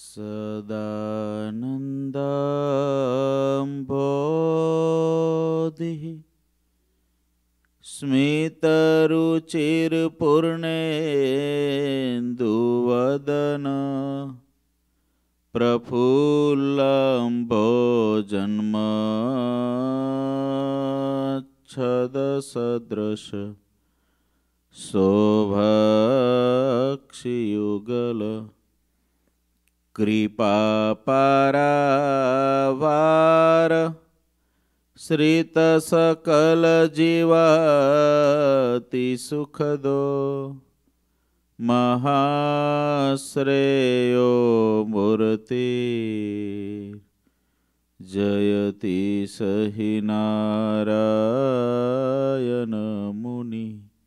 સદાનંદાંભોધિः સ્મિતરુચિરપૂર્ણેન્દુવદન પ્રફુલ્લંભોજન્મચ્છદસદૃશ શોભાક્ષિયુગલ કૃપાપારાવાર શ્રિતસકલજીવાતિ સુખદો મહાશ્રેયો મૂર્તિ જયતિ સહિ નારાયણ મુનિ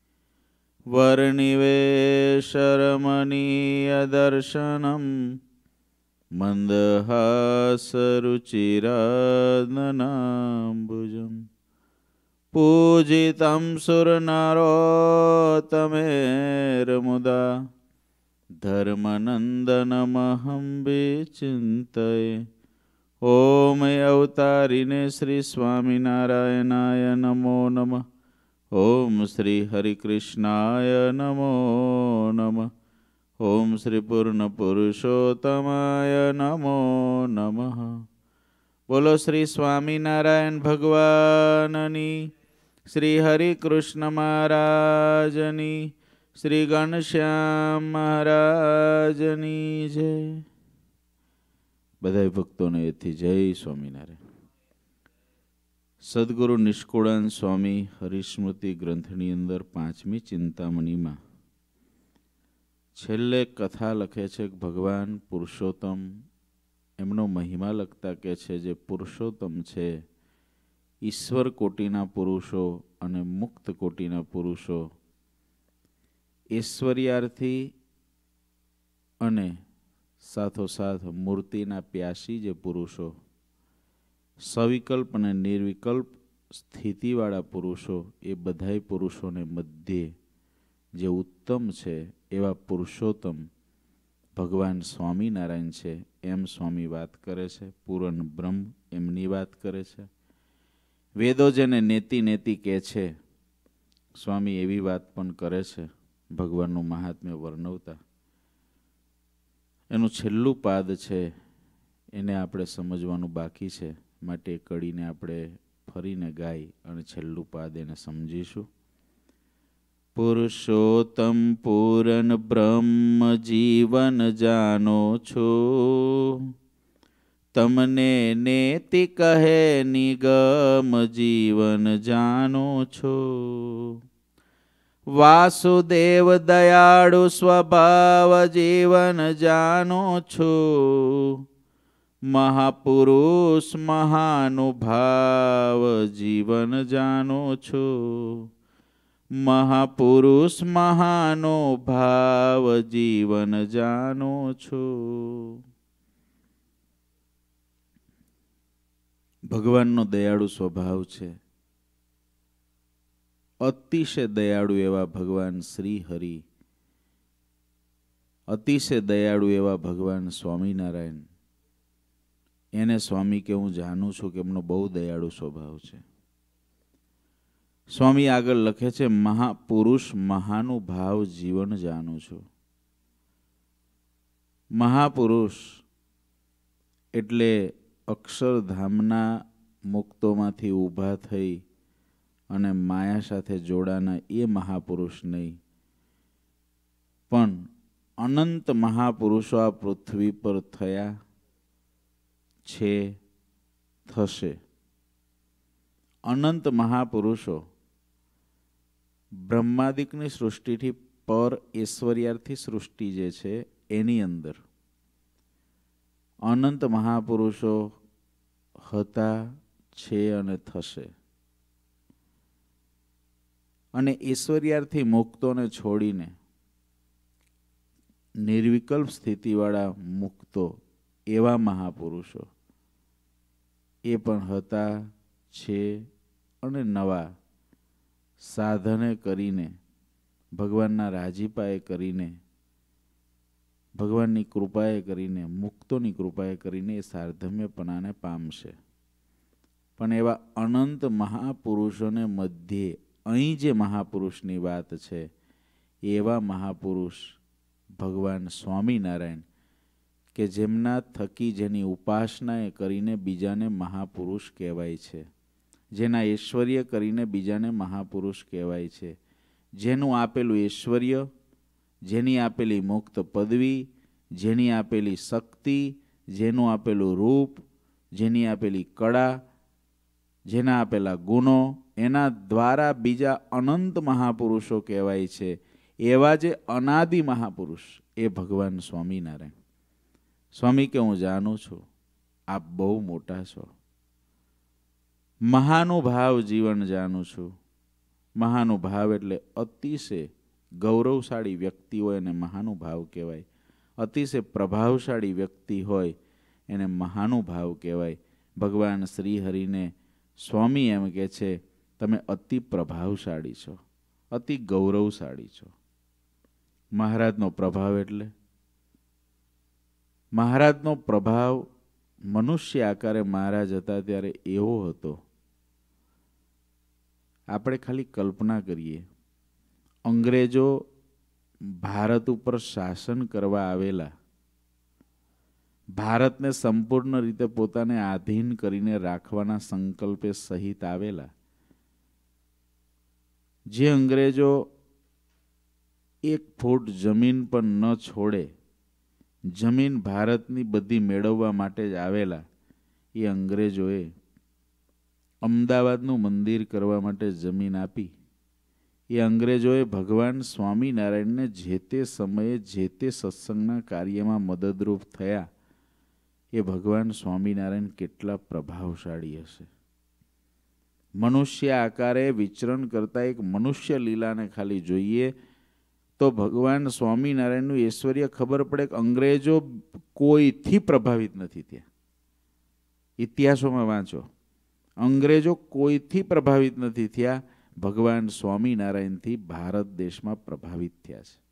વર્ણિવેશરમણીયદર્શનમ મંદહાસરુચિરાનનાંબુજમ પૂજિतं સુરનરોત્તમેર્મુદા ધર્મનંદનમહં વિચિંતયે. ઓમ અવતારીને શ્રી સ્વામિનારાયણાય નમો નમઃ. ઓમ શ્રી હરિકૃષ્ણાય નમો નમઃ. ઓમ શ્રી પૂર્ણ પુરુષોત્તમાય નમો નમઃ. બોલો શ્રી સ્વામિનારાયણ ભગવાનની, શ્રી હરિકૃષ્ણ મહારાજની, શ્રી ઘનશ્યામ મહારાજની જય. બધા ભક્તોને એથી જય સ્વામિનારાયણ. સદગુરુ નિષ્કુળાન સ્વામી હરિસ્મૃતિ ગ્રંથની અંદર 5મી ચિંતામણીમાં છેલ્લે કથા લખે છે કે ભગવાન પુરુષોત્તમ એમનો મહિમા લખતા કહે છે જે પુરુષોત્તમ છે ઈશ્વર કોટીના પુરુષો અને મુક્ત કોટીના પુરુષો, ઐશ્વર્યાર્થી અને સાથોસાથ મૂર્તિના પ્યાસી જે પુરુષો, સવિકલ્પ અને નિર્વિકલ્પ સ્થિતિવાળા પુરુષો, એ બધાય પુરુષોને મધ્યે જે ઉત્તમ છે એવા પુરુષોત્તમ ભગવાન સ્વામિનારાયણ છે એમ સ્વામી વાત કરે છે. પૂરણ બ્રહ્મ એમની વાત કરે છે. વેદો જેને નેતિ નેતિ કહે છે, સ્વામી એવી વાત પણ કરે છે ભગવાનનું મહાત્મ્ય વર્ણવતા. એનું છેલ્લું પાદ છે એને આપણે સમજવાનું બાકી છે, માટે કડીને આપણે ફરીને ગાઈ અને છેલ્લું પાદ એને સમજીશું. પુરુષોત્તમ પૂરન બ્રહ્મ જીવન જાનો છો, તમને નેતિ કહે નિગમ જીવન જાનો છો. વાસુદેવ દયાળુ સ્વભાવ જીવન જાનો છો, મહાપુરુષ મહાનુભાવ જીવન જાનો છો. મહાપુરુષ મહાનુભાવ જીવન જાનો છો. ભગવાનનો દયાળુ સ્વભાવ છે. અતિશય દયાળુ એવા ભગવાન શ્રી હરિ, અતિશય દયાળુ એવા ભગવાન સ્વામિનારાયણ, એને સ્વામી કે હું જાણું છું કે એમનો બહુ દયાળુ સ્વભાવ છે. સ્વામી આગળ લખે છે મહાપુરુષ મહાનુભાવ જીવન જાણું છું. મહાપુરુષ એટલે અક્ષરધામના મુક્તોમાંથી ઊભા થઈ અને માયા સાથે જોડાના એ મહાપુરુષ નહીં, પણ અનંત મહાપુરુષો આ પૃથ્વી પર થયા છે, થશે. અનંત મહાપુરુષો બ્રહ્માદિકની સૃષ્ટિથી પર ઐશ્વર્યાર્થી સૃષ્ટિ જે છે એની અંદર અનંત મહાપુરુષો હતા, છે અને થશે. અને ઐશ્વર્યાર્થી મુક્તોને છોડીને નિર્વિકલ્પ સ્થિતિવાળા મુક્તો એવા મહાપુરુષો એ પણ હતા, છે અને નવા સાધને કરીને ભગવાનના રાજીપાએ કરીને ભગવાનની કૃપાએ કરીને, મુક્તોની કૃપાએ કરીને એ સાર્ધમ્યપણાને પામશે. પણ એવા અનંત મહાપુરુષોને મધ્યે અહીં જે મહાપુરુષની વાત છે, એવા મહાપુરુષ ભગવાન સ્વામિનારાયણ કે જેમના થકી જેની ઉપાસના એ કરીને બીજાને મહાપુરુષ કહેવાય છે, જેના ઐશ્વર્ય કરીને બીજાને મહાપુરુષ કહેવાય છે, જેનું આપેલું ઐશ્વર્ય, જેની આપેલી મુક્ત પદવી, જેની આપેલી શક્તિ, જેનું આપેલું રૂપ, જેની આપેલી કળા, જેના આપેલા ગુણો, એના દ્વારા બીજા અનંત મહાપુરુષો કહેવાય છે. એવા જે અનાદિ મહાપુરુષ એ ભગવાન સ્વામિનારાયણ. સ્વામી કે હું જાણું છું આપ બહુ મોટા છો, મહાનુભાવ જીવન જાણું છું. મહાનુભાવ એટલે અતિશય ગૌરવશાળી વ્યક્તિ હોય એને મહાનુભાવ કહેવાય. અતિશય પ્રભાવશાળી વ્યક્તિ હોય એને મહાનુભાવ કહેવાય. ભગવાન શ્રી હરિને સ્વામી એમ કહે છે, તમે અતિ પ્રભાવશાળી છો, અતિ ગૌરવશાળી છો. મહારાજનો પ્રભાવ એટલે મહારાજનો પ્રભાવ મનુષ્ય આકારે મહારાજ હતા ત્યારે એવો હતો, આપણે ખાલી કલ્પના કરીએ. અંગ્રેજો ભારત ઉપર શાસન કરવા આવેલા, ભારતને સંપૂર્ણ રીતે પોતાને આધીન કરીને રાખવાના સંકલ્પે સહિત આવેલા. જે અંગ્રેજો 1 ફૂટ જમીન પણ ન છોડે, જમીન ભારતની બધી મેળવવા માટે જ આવેલા, એ અંગ્રેજોએ અમદાવાદનું મંદિર કરવા માટે જમીન આપી. એ અંગ્રેજોએ ભગવાન સ્વામિનારાયણને જે તે સમયે જે તે સત્સંગના કાર્યમાં મદદરૂપ થયા. એ ભગવાન સ્વામિનારાયણ કેટલા પ્રભાવશાળી હશે. મનુષ્ય આકારે વિચરણ કરતા એક મનુષ્ય લીલાને ખાલી જોઈએ તો ભગવાન સ્વામિનારાયણનું ઐશ્વર્ય ખબર પડે કે અંગ્રેજો કોઈથી પ્રભાવિત નથી થયા. ઇતિહાસોમાં વાંચો, અંગ્રેજો કોઈથી પ્રભાવિત નથી થયા, ભગવાન સ્વામિનારાયણથી ભારત દેશમાં પ્રભાવિત થયા છે.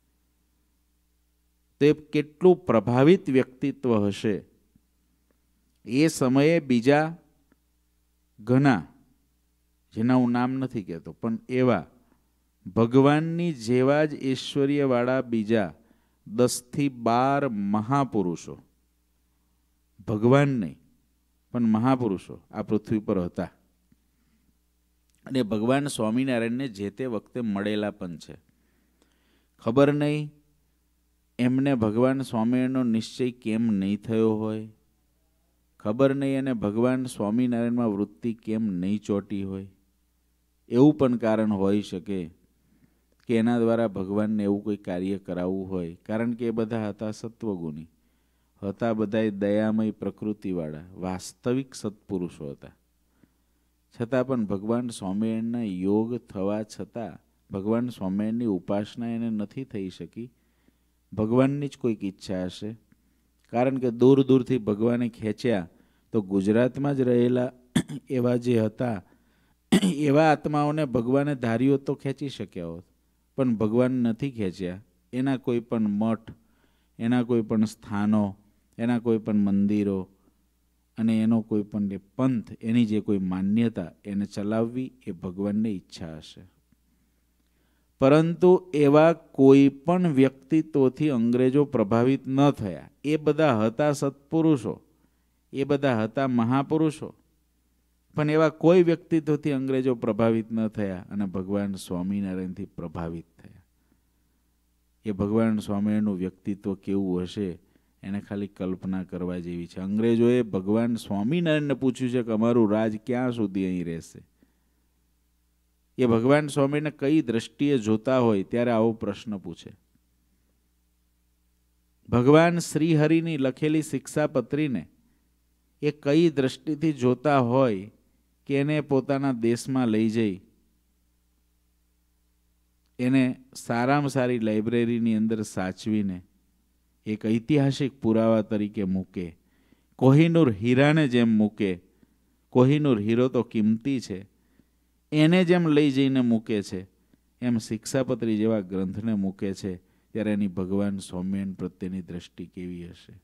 તે કેટલું પ્રભાવિત વ્યક્તિત્વ હશે. એ સમયે બીજા ઘણા, જેના હું નામ નથી કહેતો, પણ એવા ભગવાનની જેવા જ ઐશ્વર્યવાળા બીજા 10 થી 12 મહાપુરુષો, ભગવાન નહીં પણ મહાપુરુષો આ પૃથ્વી પર હતા. અને ભગવાન સ્વામિનારાયણને જે તે વખતે મળેલા પણ છે. ખબર નહીં એમને ભગવાન સ્વામિનારાયણનો નિશ્ચય કેમ નહીં થયો હોય, ખબર નહીં એને ભગવાન સ્વામિનારાયણમાં વૃત્તિ કેમ નહીં ચોંટી હોય. એવું પણ કારણ હોઈ શકે કે એના દ્વારા ભગવાનને એવું કોઈ કાર્ય કરાવવું હોય. કારણ કે એ બધા હતા સત્વગુણી, હતા બધા દયામય પ્રકૃતિવાળા, વાસ્તવિક સત્પુરુષો હતા. છતાં પણ ભગવાન સ્વામિનારાયણના યોગ થવા છતાં ભગવાન સ્વામિનારાયણની ઉપાસના એને નથી થઈ શકી. ભગવાનની જ કોઈક ઈચ્છા હશે. કારણ કે દૂર દૂરથી ભગવાને ખેંચ્યા તો ગુજરાતમાં જ રહેલા એવા જે હતા એવા આત્માઓને ભગવાને ધાર્યો તો ખેંચી શક્યા હોત, પણ ભગવાન નથી ખેંચ્યા. એના કોઈ પણ મઠ, એના કોઈ પણ સ્થાનો, એના કોઈ પણ મંદિરો અને એનો કોઈ પણ પંથ, એની જે કોઈ માન્યતા એને ચલાવવી એ ભગવાનની ઈચ્છા હશે. પરંતુ એવા કોઈ પણ વ્યક્તિત્વથી અંગ્રેજો પ્રભાવિત ન થયા. એ બધા હતા સત્પુરુષો, એ બધા હતા મહાપુરુષો, પણ એવા કોઈ વ્યક્તિત્વથી અંગ્રેજો પ્રભાવિત ન થયા અને ભગવાન સ્વામિનારાયણથી પ્રભાવિત થયા. એ ભગવાન સ્વામિનારાયણનું વ્યક્તિત્વ કેવું હશે એને ખાલી કલ્પના કરવા જેવી છે. અંગ્રેજોએ ભગવાન સ્વામિનારાયણને પૂછ્યું છે કે અમારું રાજ ક્યાં સુધી અહીં રહેશે. એ ભગવાન સ્વામીને કઈ દ્રષ્ટિએ જોતા હોય ત્યારે આવો પ્રશ્ન પૂછે. ભગવાન શ્રી હરિની લખેલી શિક્ષાપત્રીને એ કઈ દ્રષ્ટિથી જોતા હોય કે એને પોતાના દેશમાં લઈ જઈ એને સારામાં સારી લાઇબ્રેરીની અંદર સાચવીને એક ઐતિહાસિક પુરાવા તરીકે મૂકે. કોહિનૂર હીરાને જેમ મૂકે, કોહિનૂર હીરો તો કિંમતી છે, એને જેમ લઈ જઈને મૂકે છે, એમ શિક્ષાપત્રી જેવા ગ્રંથને મૂકે છે ત્યારે એની ભગવાન સ્વામિનારાયણ પ્રત્યેની દ્રષ્ટિ કેવી હશે?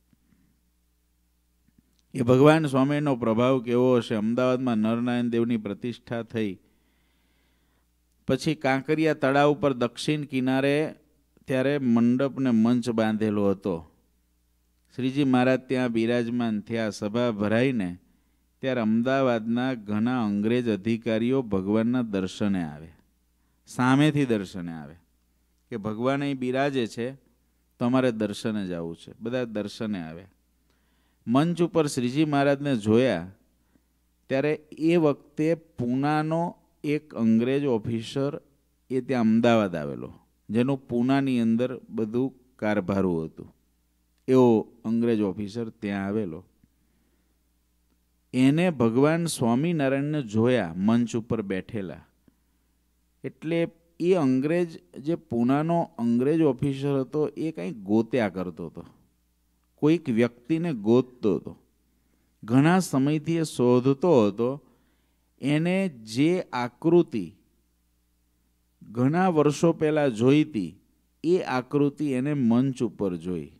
એ ભગવાન સ્વામિનારાયણનો પ્રભાવ કેવો હશે? અમદાવાદમાં નરનારાયણ દેવની પ્રતિષ્ઠા થઈ પછી કાંકરિયા તળાવ ઉપર દક્ષિણ કિનારે ત્યારે મંડપ ને મંચ બાંધેલો હતો. શ્રીજી મહારાજ ત્યાં બિરાજમાન થયા, સભા ભરાઈને ત્યારે અમદાવાદના ઘણા અંગ્રેજ અધિકારીઓ ભગવાનના દર્શને આવે, સામેથી દર્શને આવે કે ભગવાન અહીં બિરાજે છે તો અમારે દર્શને જવું છે. બધા દર્શને આવ્યા. મંચ ઉપર શ્રીજી મહારાજને જોયા ત્યારે એ વખતે પૂનાનો એક અંગ્રેજ ઓફિસર એ ત્યાં અમદાવાદ આવેલો, જેનું પૂનાની અંદર બધું કારભારું હતું, એવો અંગ્રેજ ઓફિસર ત્યાં આવેલો. એને ભગવાન સ્વામિનારાયણને જોયા મંચ ઉપર બેઠેલા. એટલે એ અંગ્રેજ, જે પૂનાનો અંગ્રેજ ઓફિસર હતો, એ કંઈક ગોત્યા કરતો હતો, કોઈક વ્યક્તિને ગોતતો હતો. ઘણા સમયથી એ શોધતો હતો. એને જે આકૃતિ ઘણા વર્ષો પહેલાં જોઈ હતી એ આકૃતિ એને મંચ ઉપર જોઈ.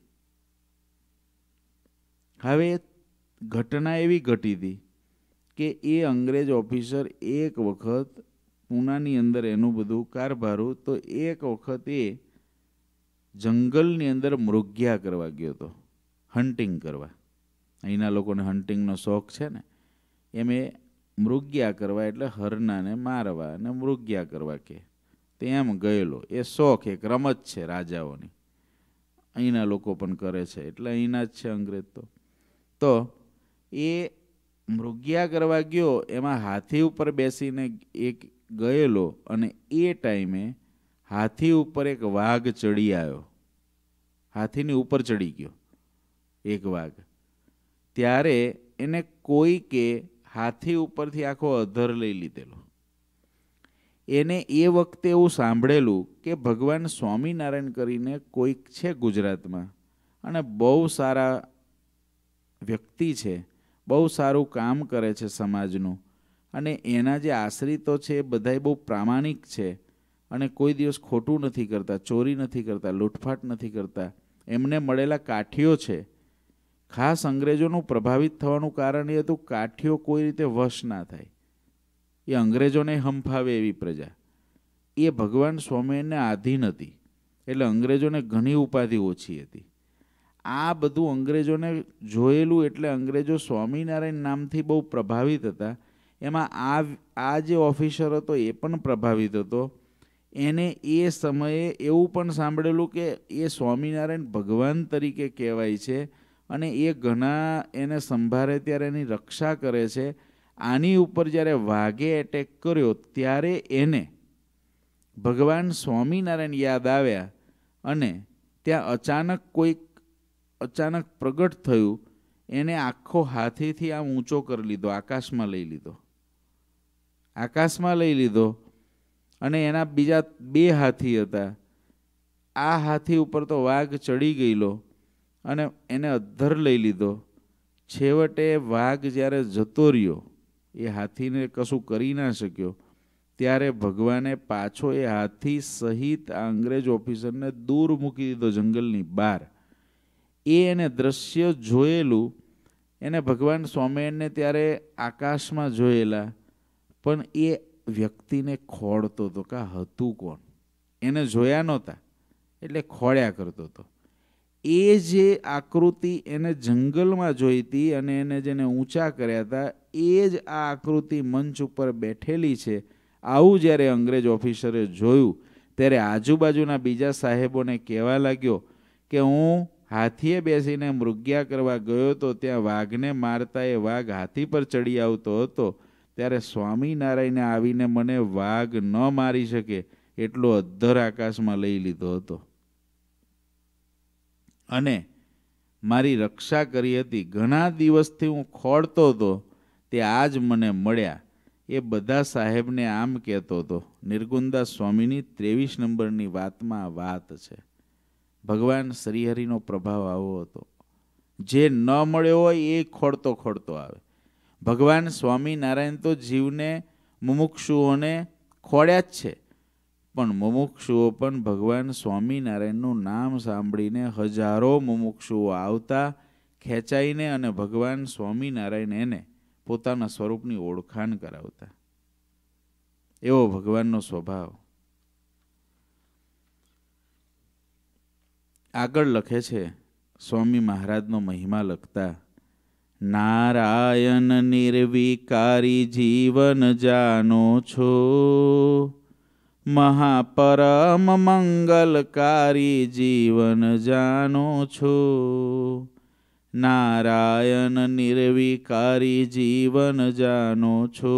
હવે ઘટના એવી ઘટી હતી કે એ અંગ્રેજ ઓફિસર એક વખત પૂનાની અંદર એનું બધું કારભારું, તો એક વખત એ જંગલની અંદર મૃગ્યા કરવા ગયો હતો, હન્ટિંગ કરવા. અહીંના લોકોને હન્ટિંગનો શોખ છે ને, એમ એ મૃગ્યા કરવા એટલે હરણાને મારવા અને મૃગ્યા કરવા કે તેમ ગયેલો. એ શોખ, એક રમત છે રાજાઓની, અહીંના લોકો પણ કરે છે, એટલે અહીંના જ છે અંગ્રેજ. તો એ મૃગ્યા કરવા ગયો, એમાં હાથી ઉપર બેસીને એક ગયેલો, અને એ ટાઈમે હાથી ઉપર એક વાઘ ચડી આવ્યો, હાથીની ઉપર ચડી ગયો એક વાઘ. ત્યારે એને કોઈકે હાથી ઉપરથી આખો અધર લઈ લીધેલો. એને એ વખતે એવું સાંભળેલું કે ભગવાન સ્વામિનારાયણ કરીને કોઈક છે ગુજરાતમાં, અને બહુ સારા વ્યક્તિ છે, બહુ સારું કામ કરે છે સમાજનું, અને એના જે આશ્રિતો છે એ બધાય બહુ પ્રામાણિક છે, અને કોઈ દિવસ ખોટું નથી કરતા, ચોરી નથી કરતા, લૂંટફાટ નથી કરતા. એમને મળેલા કાઠીઓ છે. ખાસ અંગ્રેજોનું પ્રભાવિત થવાનું કારણ એ હતું, કાઠીઓ કોઈ રીતે વશ ના થાય, એ અંગ્રેજોને હંફાવે એવી પ્રજા. એ ભગવાન સ્વામિનારાયણને આધીન હતી, એટલે અંગ્રેજોને ઘણી ઉપાધિ ઓછી હતી. આ બધું અંગ્રેજોને જોયેલું, એટલે અંગ્રેજો સ્વામિનારાયણ નામથી બહુ પ્રભાવિત હતા. એમાં આ જે ઓફિસર હતો એ પણ પ્રભાવિત હતો. એને એ સમયે એવું પણ સાંભળેલું કે એ સ્વામિનારાયણ ભગવાન તરીકે કહેવાય છે, અને એ ઘણા એને સંભાળે ત્યારે એની રક્ષા કરે છે. આની ઉપર જ્યારે વાઘે એટેક કર્યો ત્યારે એને ભગવાન સ્વામિનારાયણ યાદ આવ્યા, અને ત્યાં અચાનક પ્રગટ થયું. એને આખો હાથીથી આમ ઊંચો કરી લીધો, આકાશમાં લઈ લીધો, આકાશમાં લઈ લીધો. અને એના બીજા 2 હાથી હતા. આ હાથી ઉપર તો વાઘ ચડી ગયેલો, અને એને અધ્ધર લઈ લીધો. છેવટે વાઘ જ્યારે જતો રહ્યો, એ હાથીને કશું કરી ના શક્યો, ત્યારે ભગવાને પાછો એ હાથી સહિત આ અંગ્રેજ ઓફિસરને દૂર મૂકી દીધો, જંગલની બહાર. એને દ્રશ્ય જોયેલું, એને ભગવાન સ્વામિનારાયણને ત્યારે આકાશમાં જોયેલા, પણ એ વ્યક્તિને ખોળતો હતો કે હતું કોણ, એને જોયા નહોતા એટલે ખોળ્યા કરતો હતો. એ જે આકૃતિ એને જંગલમાં જોઈ હતી અને એને જેને ઊંચા કર્યા હતા, એ જ આ આકૃતિ મંચ ઉપર બેઠેલી છે. આવું જ્યારે અંગ્રેજ ઓફિસરે જોયું ત્યારે આજુબાજુના બીજા સાહેબોને કહેવા લાગ્યો કે હું હાથીએ બેસીને મૃગ્યા કરવા ગયો તો ત્યાં વાઘને મારતા એ વાઘ હાથી પર ચડી આવતો હતો, ત્યારે સ્વામિનારાયણે આવીને મને વાઘ ન મારી શકે એટલો અધ્ધર આકાશમાં લઈ લીધો હતો, અને મારી રક્ષા કરી હતી. ઘણા દિવસથી હું ખોળતો હતો, તે આજ મને મળ્યા. એ બધા સાહેબને આમ કહેતો હતો. નિર્ગુણદાસ સ્વામીની 23 નંબરની વાતમાં આ વાત છે. ભગવાન શ્રીહરિનો પ્રભાવ આવો હતો. જે ન મળ્યો હોય એ ખોળતો ખોળતો આવે. ભગવાન સ્વામિનારાયણ તો જીવને મુમુક્ષુઓને ખોળ્યા જ છે, પણ મુમુક્ષુઓ પણ ભગવાન સ્વામિનારાયણનું નામ સાંભળીને હજારો મુમુક્ષુઓ આવતા, ખેંચાઈને અને ભગવાન સ્વામિનારાયણ એને પોતાના સ્વરૂપની ઓળખાણ કરાવતા. એવો ભગવાનનો સ્વભાવ. આગળ લખે છે સ્વામી મહારાજનો મહિમા લખતા, નારાયણ નિર્વિકારી જીવન જાનો છો, મહાપરમ મંગલકારી જીવન જાનો છો. નારાયણ નિર્વિકારી જીવન જાનો છો,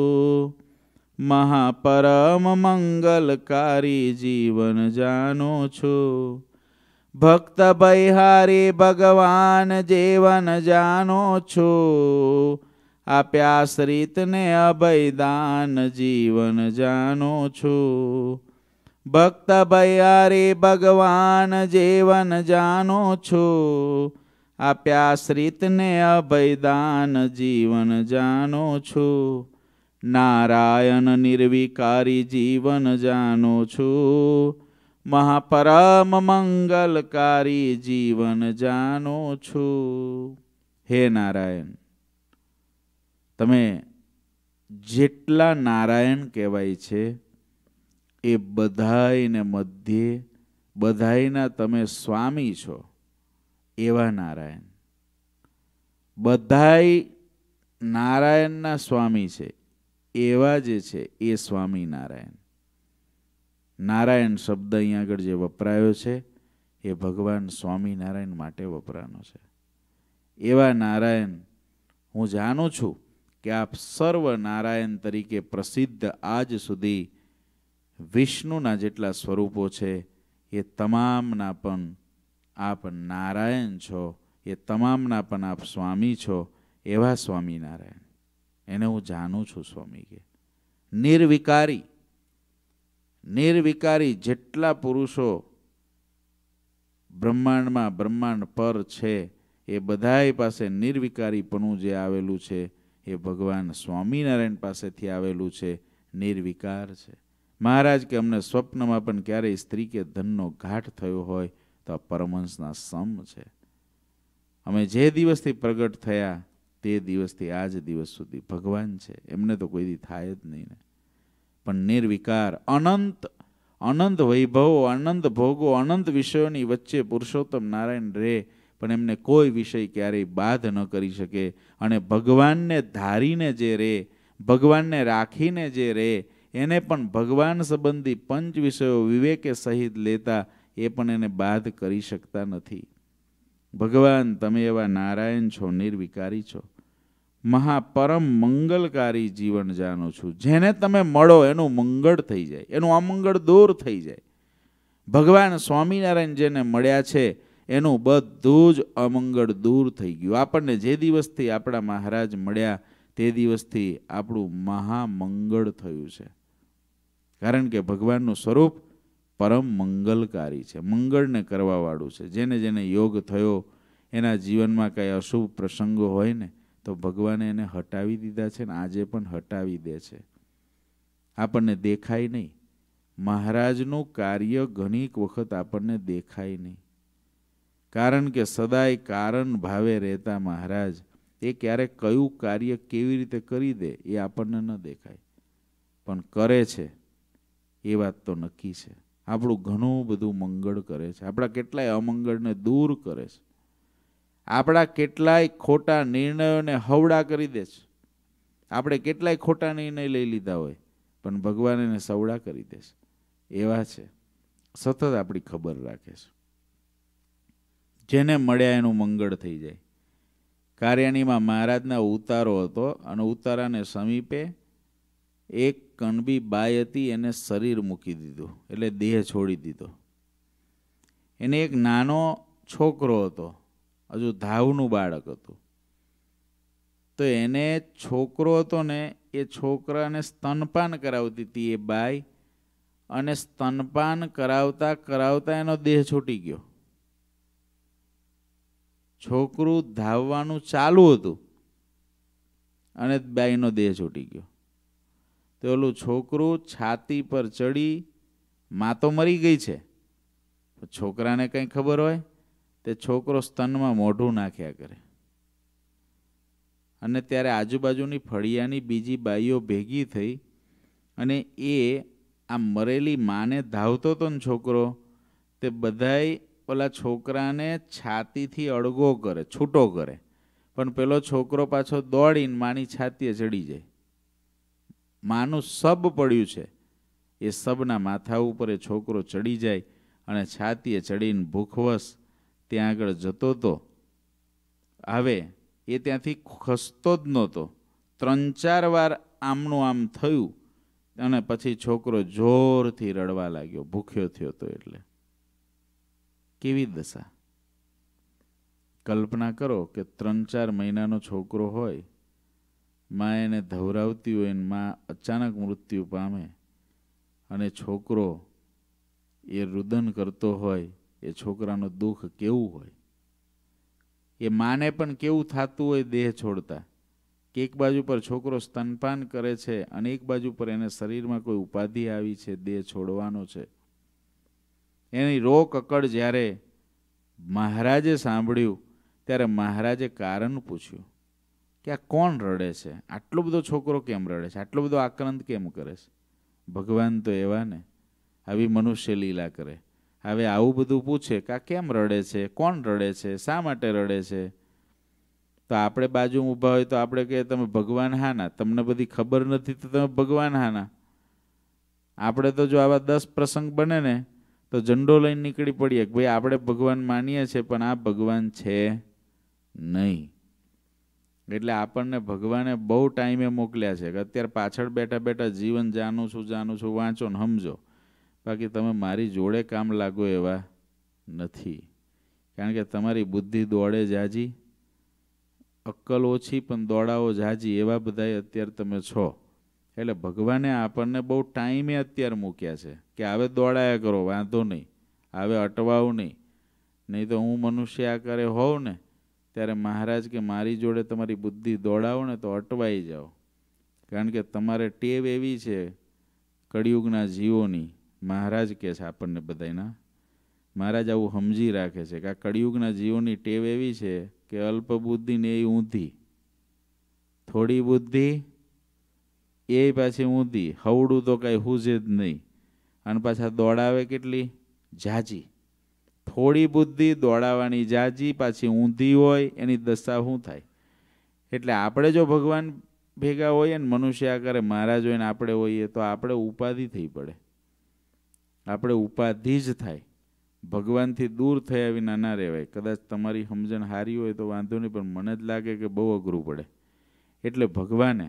મહાપરમ મંગલકારી જીવન જાનો છો. ભક્ત બૈહારી ભગવાન જીવન જાનો છો, આપ્યાશ્રિતને અભયદાન જીવન જાનો છો. ભક્ત બૈહારી ભગવાન જીવન જાનો છો, આપ્યાશ્રિતને અભયદાન જીવન જાનો છો. નારાયણ નિર્વિકારી જીવન જાનો છો, મહાપરમ મંગલકારી જીવન જાનો છો. હે નારાયણ, તમે જેટલા નારાયણ કહેવાય છે એ બધાયને મધ્યે બધાયના તમે સ્વામી છો એવા નારાયણ. બધાય નારાયણના સ્વામી છે એવા જે છે એ સ્વામિનારાયણ. નારાયણ શબ્દ અહીંયા આગળ જે વપરાયો છે એ ભગવાન સ્વામિનારાયણ માટે વપરાનો છે. એવા નારાયણ હું જાણું છું કે આપ સર્વ નારાયણ તરીકે પ્રસિદ્ધ આજ સુધી વિષ્ણુના જેટલા સ્વરૂપો છે એ તમામના પણ આપ નારાયણ છો, એ તમામના પણ આપ સ્વામી છો. એવા સ્વામિનારાયણ એને હું જાણું છું. સ્વામી કે નિર્વિકારી, નિર્વિકારી જેટલા પુરુષો બ્રહ્માંડમાં બ્રહ્માંડ પર છે એ બધાય પાસે નિર્વિકારીપણું જે આવેલું છે એ ભગવાન સ્વામિનારાયણ પાસેથી આવેલું છે, નિર્વિકાર છે. મહારાજ કે અમને સ્વપ્નમાં પણ ક્યારેય સ્ત્રી કે ધનનો ઘાટ થયો હોય તો આ પરમહંસના સમ છે. અમે જે દિવસથી પ્રગટ થયા તે દિવસથી આજ દિવસ સુધી ભગવાન છે. એમને તો કોઈ દી થાય જ નહીં ને. પણ નિર્વિકાર, અનંત અનંત વૈભવો, અનંત ભોગો, અનંત વિષયોની વચ્ચે પુરુષોત્તમ નારાયણ રહે, પણ એમને કોઈ વિષય ક્યારેય બાધ ન કરી શકે. અને ભગવાનને ધારીને જે રહે, ભગવાનને રાખીને જે રહે, એને પણ ભગવાન સંબંધી પંચ વિષયો વિવેકે સહિત લેતા એ પણ એને બાધ કરી શકતા નથી. ભગવાન તમે એવા નારાયણ છો, નિર્વિકારી છો, મહાપરમ મંગલકારી જીવન જાણો છું. જેને તમે મળો એનું મંગળ થઈ જાય, એનું અમંગળ દૂર થઈ જાય. ભગવાન સ્વામિનારાયણ જેને મળ્યા છે એનું બધું જ અમંગળ દૂર થઈ ગયું. આપણને જે દિવસથી આપણા મહારાજ મળ્યા તે દિવસથી આપણું મહામંગળ થયું છે. કારણ કે ભગવાનનું સ્વરૂપ પરમ મંગલકારી છે, મંગળને કરવાવાળું છે. જેને જેને યોગ થયો, એના જીવનમાં કાંઈ અશુભ પ્રસંગો હોય ને તો ભગવાને એને હટાવી દીધા છે ને આજે પણ હટાવી દે છે. આપણને દેખાય નહીં. મહારાજનું કાર્ય ઘણીક વખત આપણને દેખાય નહીં. કારણ કે સદાય કારણ ભાવે રહેતા મહારાજ એ ક્યારેક કયું કાર્ય કેવી રીતે કરી દે એ આપણને ન દેખાય, પણ કરે છે એ વાત તો નક્કી છે. આપણું ઘણું બધું મંગળ કરે છે, આપણા કેટલાય અમંગળને દૂર કરે છે, આપણા કેટલાય ખોટા નિર્ણયોને હવડા કરી દે છે. આપણે કેટલાય ખોટા નિર્ણય લઈ લીધા હોય પણ ભગવાન એને સવડા કરી દે છે. એવા છે, સતત આપણી ખબર રાખે છે. જેને મળ્યા એનું મંગળ થઈ જાય. કાર્યાણીમાં મહારાજના ઉતારો હતો અને ઉતારાને સમીપે એક કણબી બાઈ હતી, એને શરીર મૂકી દીધું એટલે દેહ છોડી દીધો. એને એક નાનો છોકરો હતો, હજુ ધાવનું બાળક હતું. તો એને છોકરો હતો ને એ છોકરાને સ્તનપાન કરાવતી હતી એ બાઈ, અને સ્તનપાન કરાવતા કરાવતા એનો દેહ છૂટી ગયો. છોકરું ધાવવાનું ચાલુ હતું અને બાઈનો દેહ છૂટી ગયો. તો ઓલું છોકરું છાતી પર ચડી માં તો મરી ગઈ છે, છોકરાને કંઈ ખબર હોય? તે છોકરો સ્તનમાં મોઢું નાખ્યા કરે, અને ત્યારે આજુબાજુની ફળિયાની બીજી બાઈઓ ભેગી થઈ અને એ આ મરેલી માને ધાવતો હતો ને છોકરો, તે બધાય ઓલા છોકરાને છાતીથી અળગો કરે, છૂટો કરે, પણ પેલો છોકરો પાછો દોડીને માની છાતીએ ચડી જાય. માનું સબ પડ્યું છે, એ સબના માથા ઉપર એ છોકરો ચડી જાય અને છાતીએ ચડીને ભૂખવશ ત્યાં આગળ જતો હતો. હવે એ ત્યાંથી ખસતો જ નહોતો. 3-4 વાર આમનું આમ થયું અને પછી છોકરો જોરથી રડવા લાગ્યો, ભૂખ્યો થયો હતો એટલે. કેવી દશા! કલ્પના કરો કે 3-4 મહિનાનો છોકરો હોય, માં એને ધવરાવતી હોય ને માં અચાનક મૃત્યુ પામે અને છોકરો એ રુદન કરતો હોય, એ છોકરાનું દુઃખ કેવું હોય! એ માને પણ કેવું થતું હોય દેહ છોડતા, કે એક બાજુ પર છોકરો સ્તનપાન કરે છે અને એક બાજુ પર એને શરીરમાં કોઈ ઉપાધિ આવી છે, દેહ છોડવાનો છે. એની રોક અકડ જ્યારે મહારાજે સાંભળ્યું ત્યારે મહારાજે કારણ પૂછ્યું કે આ કોણ રડે છે? આટલો બધો છોકરો કેમ રડે છે? આટલો બધો આક્રાંત કેમ કરે છે? ભગવાન તો એવા ને, આવી મનુષ્ય લીલા કરે. હવે આવું બધું પૂછે કે આ કેમ રડે છે, કોણ રડે છે, શા માટે રડે છે? તો આપણે બાજુ ઊભા હોય તો આપણે કહીએ તમે ભગવાન હાના, તમને બધી ખબર નથી તો તમે ભગવાન હાના. આપણે તો જો આવા 10 પ્રસંગ બને ને તો ઝંડો લઈને નીકળી પડીએ કે ભાઈ આપણે ભગવાન માનીએ છીએ પણ આ ભગવાન છે નહીં. એટલે આપણને ભગવાને બહુ ટાઈમે મોકલ્યા છે કે અત્યારે પાછળ બેઠા બેઠા જીવન જાણું છું વાંચો ને સમજો, બાકી તમે મારી જોડે કામ લાગો એવા નથી. કારણ કે તમારી બુદ્ધિ દોડે જાજી, અક્કલ ઓછી પણ દોડાવો જાજી, એવા બધાય અત્યારે તમે છો. એટલે ભગવાને આપણને બહુ ટાઈમે અત્યારે મૂક્યા છે કે હવે દોડાયા કરો, વાંધો નહીં, હવે અટવાવું નહીં. નહીં તો હું મનુષ્ય આકારે હોઉં ને ત્યારે મહારાજ કે મારી જોડે તમારી બુદ્ધિ દોડાવો ને તો અટવાઈ જાઓ. કારણ કે તમારે ટેવ એવી છે કળિયુગના જીવોની. મહારાજ કહે છે આપણને બધાયના, મહારાજ આવું સમજી રાખે છે કે આ કળિયુગના જીવોની ટેવ એવી છે કે અલ્પ બુદ્ધિ ને એ ઊંધી, થોડી બુદ્ધિ એ પાછી ઊંધી, હવડું તો કાંઈ હુજે જ નહીં, અને પાછા દોડાવે કેટલી જાજી. થોડી બુદ્ધિ દોડાવવાની જાજી, પાછી ઊંધી હોય, એની દશા શું થાય? એટલે આપણે જો ભગવાન ભેગા હોઈએ ને મનુષ્ય આકારે મહારાજ હોય ને આપણે હોઈએ તો આપણે ઉપાધિ થઈ પડે, આપણે ઉપાધિ જ થાય. ભગવાનથી દૂર થયા વિના ના રહેવાય. કદાચ તમારી સમજણ સારી હોય તો વાંધો નહીં, પણ મને જ લાગે કે બહુ અઘરું પડે. એટલે ભગવાને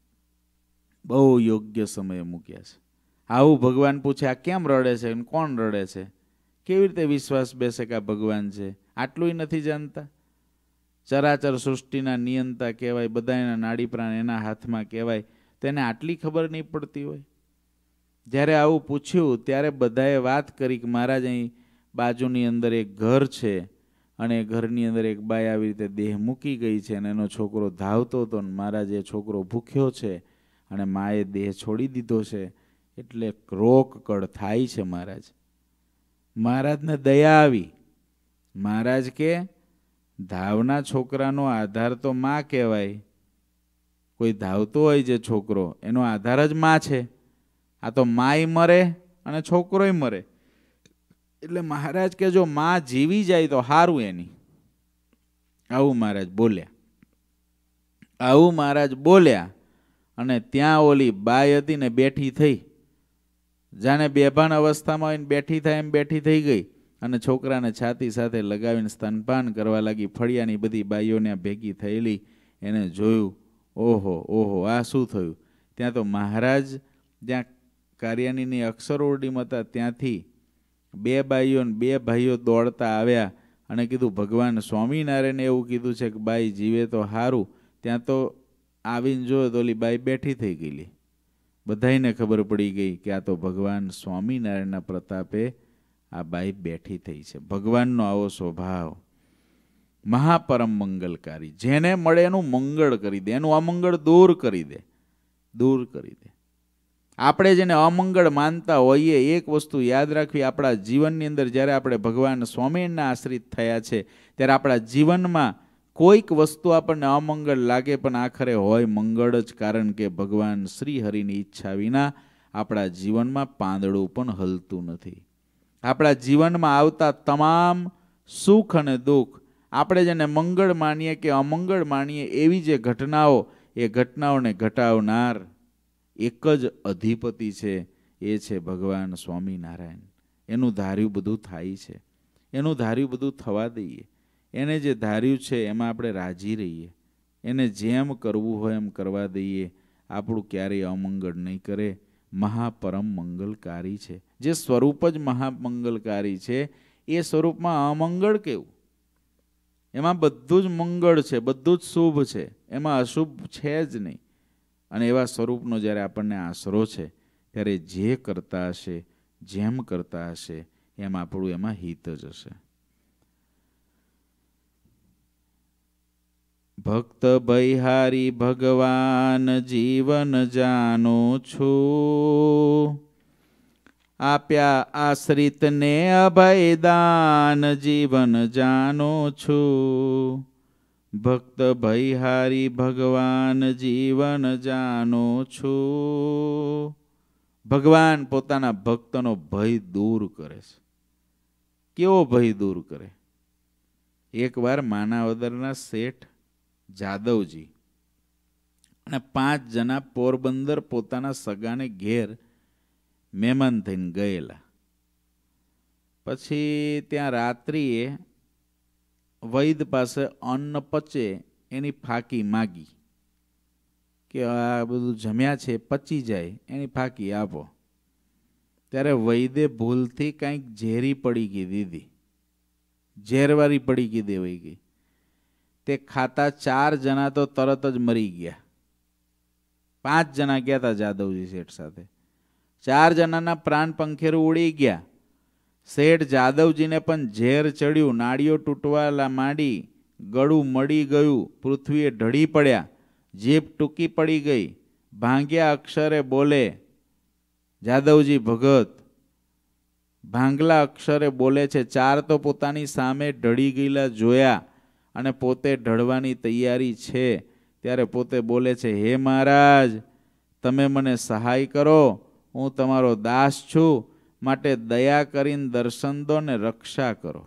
બહુ યોગ્ય સમયે મૂક્યા છે. આવું ભગવાન પૂછે આ કેમ રડે છે, કોણ રડે છે? કેવી રીતે વિશ્વાસ બેસે કે આ ભગવાન છે? આટલું નથી જાણતા? ચરાચર સૃષ્ટિના નિયંતા કહેવાય, બધાના નાડી પ્રાણ એના હાથમાં કહેવાય, તેને આટલી ખબર નહીં પડતી હોય? જ્યારે આવું પૂછ્યું ત્યારે બધાએ વાત કરી કે મહારાજ અહીં બાજુની અંદર એક ઘર છે અને ઘરની અંદર એક બાઈ આવી રીતે દેહ મૂકી ગઈ છે અને એનો છોકરો ધાવતો હતો, ને મહારાજ એ છોકરો ભૂખ્યો છે અને માએ દેહ છોડી દીધો છે, એટલે રોકકળ થાય છે. મહારાજને દયા આવી. મહારાજ કે ધાવના છોકરાનો આધાર તો માં કહેવાય. કોઈ ધાવતો હોય જે છોકરો, એનો આધાર જ માં છે. આ તો માય મરે અને છોકરોય મરે. એટલે મહારાજ કે જો માં જીવી જાય તો સારું એની. આવું મહારાજ બોલ્યા અને ત્યાં ઓલી બાઈ હતી ને બેઠી થઈ, જાણે બેભાન અવસ્થામાં આવીને બેઠી થાય એમ બેઠી થઈ ગઈ અને છોકરાને છાતી સાથે લગાવીને સ્તનપાન કરવા લાગી. ફળિયાની બધી બાઈઓને ભેગી થયેલી એને જોયું, ઓહો આ શું થયું? ત્યાં તો મહારાજ જ્યાં કાર્યાનીની અક્ષર ઓરડીમાં હતા ત્યાંથી 2 બાઈઓ ને 2 ભાઈઓ દોડતા આવ્યા અને કીધું ભગવાન સ્વામિનારાયણે એવું કીધું છે કે બાઈ જીવે તો સારું. ત્યાં તો આવીને જોયો તો ઓલી બાઈ બેઠી થઈ ગયેલી. બધાઈને ખબર પડી ગઈ કે આ તો ભગવાન સ્વામિનારાયણના પ્રતાપે આ બાઈ બેઠી થઈ છે. ભગવાનનો આવો સ્વભાવ, મહાપરમ મંગલકારી. જેને મળે એનું મંગળ કરી દે, એનું અમંગળ દૂર કરી દે. આપણે જેને અમંગળ માનતા હોઈએ, એક વસ્તુ યાદ રાખવી, આપણા જીવનની અંદર જ્યારે આપણે ભગવાન સ્વામિનારાયણના આશ્રિત થયા છે ત્યારે આપણા જીવનમાં કોઈક વસ્તુ આપણને અમંગળ લાગે પણ આખરે હોય મંગળ જ, કારણ કે ભગવાન શ્રી હરિની ઈચ્છા વિના આપણા જીવનમાં પાંદડું પણ હલતું નથી. આપણા જીવનમાં આવતા તમામ સુખ અને દુઃખ આપણે જેને મંગળ માનીએ કે અમંગળ માનીએ, એવી જે ઘટનાઓ, એ ઘટનાઓને ઘટાવનાર એક જ અધિપતિ છે, એ છે ભગવાન સ્વામિનારાયણ. એનું ધાર્યું બધું થાય છે, એનું ધાર્યું બધું થવા દઈએ. એને જે ધાર્યું છે એમાં આપણે રાજી રહીએ, એને જેમ કરવું હોય એમ કરવા દઈએ. આપણું ક્યારેય અમંગળ નહીં કરે. મહાપરમ મંગલકારી છે. જે સ્વરૂપ જ મહામંગલકારી છે, એ સ્વરૂપમાં અમંગળ કેવું? એમાં બધું જ મંગળ છે, બધું જ શુભ છે, એમાં અશુભ છે જ નહીં. અને એવા સ્વરૂપનો જ્યારે આપણને આશરો છે ત્યારે જે કરતા હશે, જેમ કરતા હશે, એમ આપણું એમાં હિત જ હશે. ભક્ત બૈહારી ભગવાન જીવન જાનો છું, આપ્યા આશ્રિતને અભયદાન જીવન જાનો છું. ભક્ત ભૈહારી ભગવાન જીવન જાનો છું. ભગવાન પોતાના ભક્તનો ભય દૂર કરે છે. કેવો ભય દૂર કરે? એકવાર માનાવદરના શેઠ જાદવજી અને 5 જણા પોરબંદર પોતાના સગાને ઘેર મહેમાન થઈને ગયેલા. પછી ત્યાં રાત્રિએ વૈદ પાસે અન્ન પચે એની ફાકી માગી કે આ બધું જમ્યા છે પચી જાય એની ફાકી આપો. ત્યારે વૈદે ભૂલથી કંઈક ઝેરી પડીકી દીધી, ઝેરવાળી પડીકી દેવાઈ ગઈ. તે ખાતા 4 જણા તો તરત જ મરી ગયા. 5 જણા ગયા હતા જાદવજી શેઠ સાથે, 4 જણાના પ્રાણ પંખેરું ઉડી ગયા. શેઠ જાદવજીને પણ ઝેર ચડ્યું, નાડીઓ તૂટવા માંડી, ગળું મળી ગયું, પૃથ્વીએ ઢળી પડ્યા, જીભ ટૂંકી પડી ગઈ, ભાંગ્યા અક્ષરે બોલે. જાદવજી ભગત ભાંગલા અક્ષરે બોલે છે. 4 તો પોતાની સામે ઢળી ગયેલા જોયા અને પોતે ઢળવાની તૈયારી છે ત્યારે પોતે બોલે છે, હે મહારાજ, તમે મને સહાય કરો, હું તમારો દાસ છું, માટે દયા કરીને દર્શન દો ને રક્ષા કરો.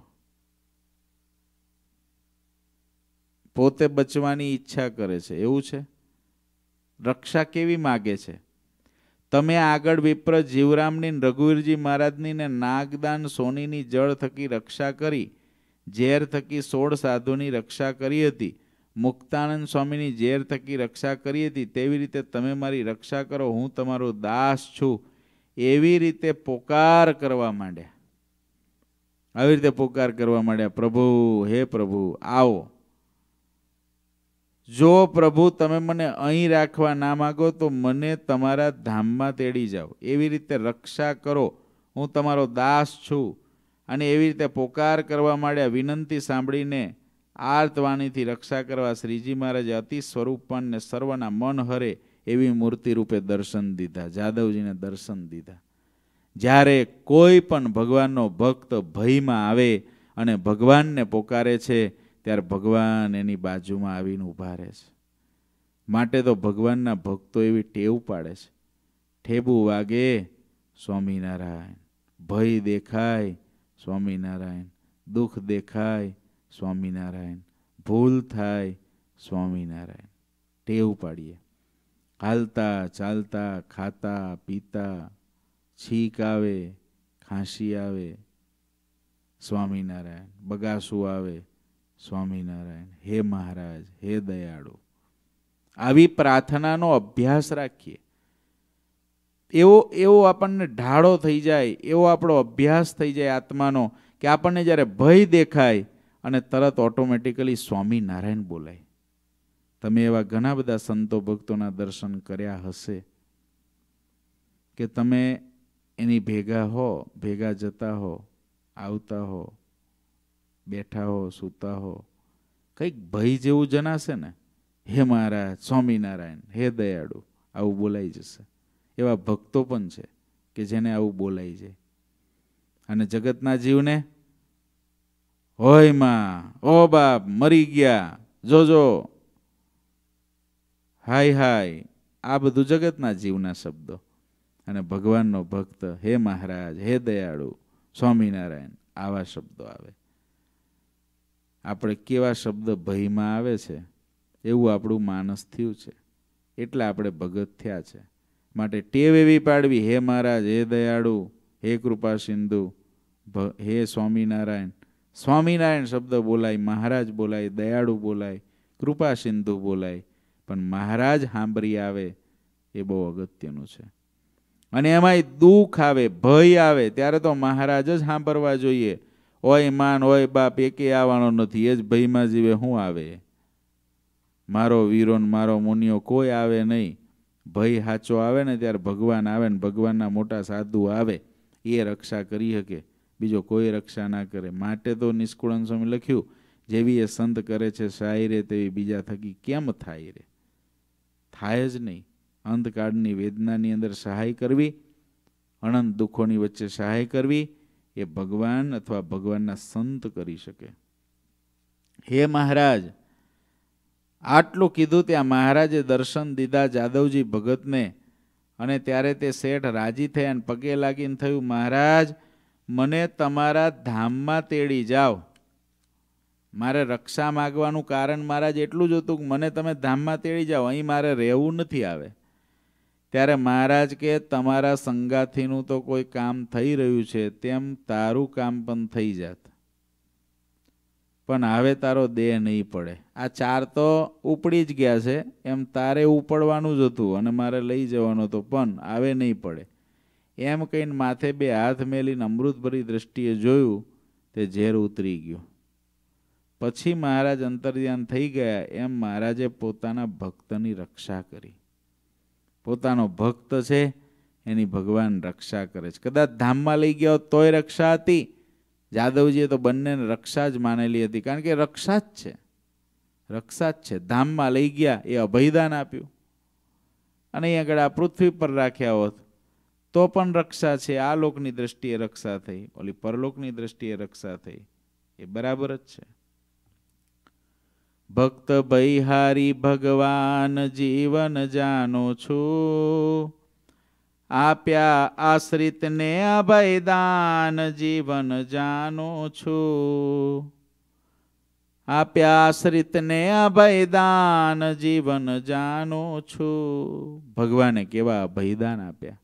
પોતે બચવાની ઈચ્છા કરે છે, એવું છે. રક્ષા કેવી માગે છે? તમે આગળ વિપ્ર જીવરામની, રઘુવીરજી મહારાજની ને નાગદાન સોનીની જળ થકી રક્ષા કરી, ઝેર થકી 16 સાધુની રક્ષા કરી હતી, મુક્તાનંદ સ્વામીની ઝેર થકી રક્ષા કરી હતી, તેવી રીતે તમે મારી રક્ષા કરો, હું તમારો દાસ છું. એવી રીતે પોકાર કરવા માંડ્યા. આવી રીતે પોકાર કરવા માંડ્યા, પ્રભુ, હે પ્રભુ, આવો. જો પ્રભુ તમે મને અહીં રાખવા ના માગો તો મને તમારા ધામમાં તેડી જાઓ. એવી રીતે રક્ષા કરો, હું તમારો દાસ છું. અને એવી રીતે પોકાર કરવા માંડ્યા. વિનંતી સાંભળીને આર્તવાણીથી રક્ષા કરવા શ્રીજી મહારાજે અતિ સ્વરૂપને સર્વના મન હરે એવી મૂર્તિ રૂપે દર્શન દીધા. જાદવજીને દર્શન દીધા. જ્યારે કોઈ પણ ભગવાનનો ભક્ત ભયમાં આવે અને ભગવાનને પોકારે છે ત્યારે ભગવાન એની બાજુમાં આવીને ઊભા રહે છે. માટે તો ભગવાનના ભક્તો એવી ટેવ પાડે છે, ઠેબુ વાગે સ્વામિનારાયણ, ભય દેખાય સ્વામિનારાયણ, દુઃખ દેખાય સ્વામિનારાયણ, ભૂલ થાય સ્વામિનારાયણ. ટેવ પાડીએ. હાલતા ચાલતા, ખાતા પીતા, છીંક આવે, ખાંસી આવે સ્વામિનારાયણ, બગાસું આવે સ્વામિનારાયણ, હે મહારાજ, હે દયાળુ. આવી પ્રાર્થનાનો અભ્યાસ રાખીએ. એવો આપણને ઢાળો થઈ જાય, એવો આપણો અભ્યાસ થઈ જાય આત્માનો કે આપણને જ્યારે ભય દેખાય અને તરત ઓટોમેટિકલી સ્વામિનારાયણ બોલાય. તમે એવા ઘણા બધા સંતો ભક્તોના દર્શન કર્યા હશે કે તમે એની ભેગા હો, ભેગા જતા હો, આવતા હો, બેઠા હો, સૂતા હો, કંઈક ભય જેવું જણાશે ને, હે મહારાજ, સ્વામિનારાયણ, હે દયાળુ, આવું બોલાઈ જશે. એવા ભક્તો પણ છે કે જેને આવું બોલાય છે. અને જગતના જીવને હોય માં, ઓ બાપ, મરી ગયા, જોજો, હાય હાય, આ બધું જગતના જીવના શબ્દો. અને ભગવાનનો ભક્ત હે મહારાજ, હે દયાળુ, સ્વામિનારાયણ, આવા શબ્દો આવે. આપણે કેવા શબ્દ ભયમાં આવે છે એવું આપણું માનસ થયું છે, એટલે આપણે ભગત થયા છે. માટે ટેવ એવી પાડવી, હે મહારાજ, હે દયાળુ, હે કૃપા સિંધુ, હે સ્વામિનારાયણ. સ્વામિનારાયણ શબ્દ બોલાય, મહારાજ બોલાય, દયાળુ બોલાય, કૃપા સિંધુ બોલાય, પણ મહારાજ સાંભળી આવે એ બહુ અગત્યનું છે. અને એમાંય દુઃખ આવે, ભય આવે ત્યારે તો મહારાજ જ સાંભળવા જોઈએ. ઓય માન, ઓય બાપ એકે આવવાનો નથી, એ જ ભયમાં જીવે શું આવે? મારો વીરો ને મારો મુનિયો કોઈ આવે નહીં. ભય સાચો આવે ને ત્યારે ભગવાન આવે ને ભગવાનના મોટા સાધુ આવે, એ રક્ષા કરી શકે, બીજો કોઈ રક્ષા ના કરે. માટે તો નિષ્કુળાનંદ સ્વામી લખ્યું, જેવી એ સંત કરે છે સહાય રે, તેવી બીજા થકી કેમ થાય રે? થાય જ નહીં. અંતકાળની વેદનાની અંદર સહાય કરવી, અનંત દુઃખોની વચ્ચે સહાય કરવી, એ ભગવાન અથવા ભગવાનના સંત કરી શકે. હે મહારાજ, આટલું કીધું ત્યાં મહારાજે દર્શન દીધા જાદવજી ભગતને. અને ત્યારે તે શેઠ રાજી થયા અને પગે લાગીને થયું, મહારાજ, મને તમારા ધામમાં તેડી જાઓ. મારે રક્ષા માગવાનું કારણ મહારાજ એટલું જ હતું કે મને તમે ધામમાં તેડી જાઓ, અહીં મારે રહેવું નથી આવે. ત્યારે મહારાજ કે, તમારા સંગાથીનું તો કોઈ કામ થઈ રહ્યું છે, તેમ તારું કામ પણ થઈ જાત, પણ હવે તારો દેહ નહીં પડે. આ ચાર તો ઉપડી જ ગયા છે, એમ તારે ઉપડવાનું જ હતું અને મારે લઈ જવાનો હતો, પણ આવે નહીં પડે. એમ કહીને માથે બે હાથ મેલીને અમૃતભરી દ્રષ્ટિએ જોયું, તે ઝેર ઉતરી ગયું. પછી મહારાજ અંતર્ધ્યાન થઈ ગયા. એમ મહારાજે પોતાના ભક્તની રક્ષા કરી. પોતાનો ભક્ત છે એની ભગવાન રક્ષા કરે છે. કદાચ ધામમાં લઈ ગયા હોત તોય રક્ષા હતી. જાદવજીએ તો બંનેને રક્ષા જ માનેલી હતી, કારણ કે રક્ષા જ છે, રક્ષા જ છે. ધામમાં લઈ ગયા એ અભયદાન આપ્યું, અને અહીં આગળ આ પૃથ્વી પર રાખ્યા હોત તો પણ રક્ષા છે. આ લોકની દ્રષ્ટિએ રક્ષા થઈ, ઓલી પરલોકની દ્રષ્ટિએ રક્ષા થઈ, એ બરાબર જ છે. ભક્ત બૈહારી ભગવાન જીવન જાનો છું, આપ્યા આશ્રિતને અભયદાન જીવન જાનો છું. આપ્યા આશ્રિતને અભયદાન જીવન જાનો છું. ભગવાને કેવા અભયદાન આપ્યા.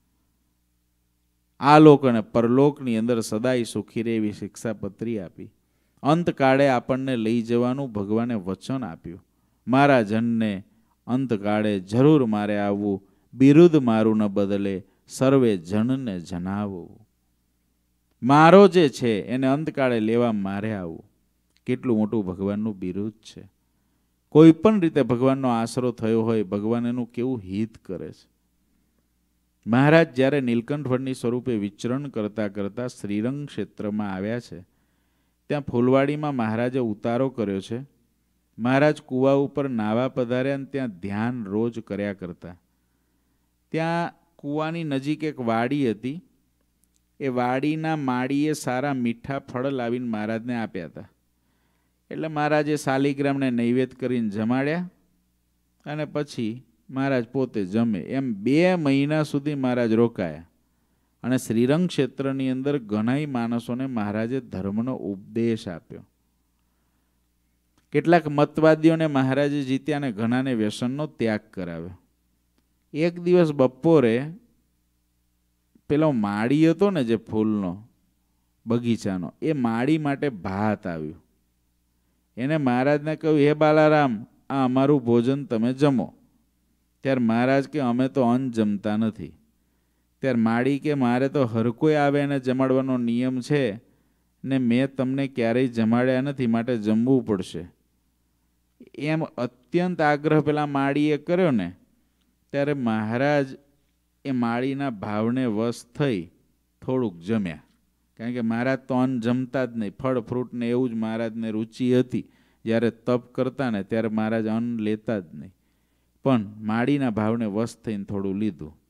આ લોક અને પરલોકની અંદર સદાય સુખી રહે એવી શિક્ષાપત્રી આપી. અંતકાળે આપણને લઈ જવાનું ભગવાને વચન આપ્યું. મારા જનને અંતકાળે જરૂર મારે આવવું, બિરુદ મારું ન બદલે સર્વે જનને જણાવવું. મારો જે છે એને અંતકાળે લેવા મારે આવવું. કેટલું મોટું ભગવાનનું બિરુદ છે. કોઈ પણ રીતે ભગવાનનો આશરો થયો હોય, ભગવાન એનું કેવું હિત કરે છે. મહારાજ જ્યારે નીલકંઠ વર્ણિ સ્વરૂપે વિચરણ કરતા કરતા શ્રીરંગ ક્ષેત્રમાં આવ્યા છે, ત્યાં ફૂલવાડીમાં મહારાજે ઉતારો કર્યો છે. મહારાજ કૂવા ઉપર નાવા પધાર્યા અને ત્યાં ધ્યાન રોજ કર્યા કરતા. ત્યાં કૂવાની નજીક એક વાડી હતી. એ વાડીના માળીએ સારા મીઠા ફળ લાવીને મહારાજને આપ્યા હતા. એટલે મહારાજે શાલિગ્રામને નૈવેદ્ય કરીને જમાડ્યા અને પછી મહારાજ પોતે જમે. એમ 2 મહિના સુધી મહારાજ રોકાયા. અને શ્રીરંગ ક્ષેત્રની અંદર ઘણાય માણસોને મહારાજે ધર્મનો ઉપદેશ આપ્યો. કેટલાક મતવાદીઓને મહારાજે જીત્યા અને ઘણાને વ્યસનનો ત્યાગ કરાવ્યો. એક દિવસ બપોરે પેલો માળી હતો ને જે ફૂલનો બગીચાનો, એ માળી માટે ભાત આવ્યું. એને મહારાજને કહ્યું, હે બાલારામ, આ અમારું ભોજન તમે જમો. ત્યારે મહારાજ કે, અમે તો અન્ન જમતા નથી. ત્યારે માળી કે, મારે તો હર કોઈ આવે એને જમાડવાનો નિયમ છે ને મેં તમને ક્યારેય જમાડ્યા નથી, માટે જમવું પડશે. એમ અત્યંત આગ્રહ પેલા માળીએ કર્યો ને, ત્યારે મહારાજ એ માળીના ભાવને વશ થઈ થોડુંક જમ્યા. કારણ કે મહારાજ તો અન્ન જમતા જ નહીં, ફળ ફ્રૂટ ને એવું જ મહારાજને રુચિ હતી. જ્યારે તપ કરતા ને ત્યારે મહારાજ અન્ન લેતા જ નહીં, પણ માળીના ભાવને વશ થઈને થોડું લીધું.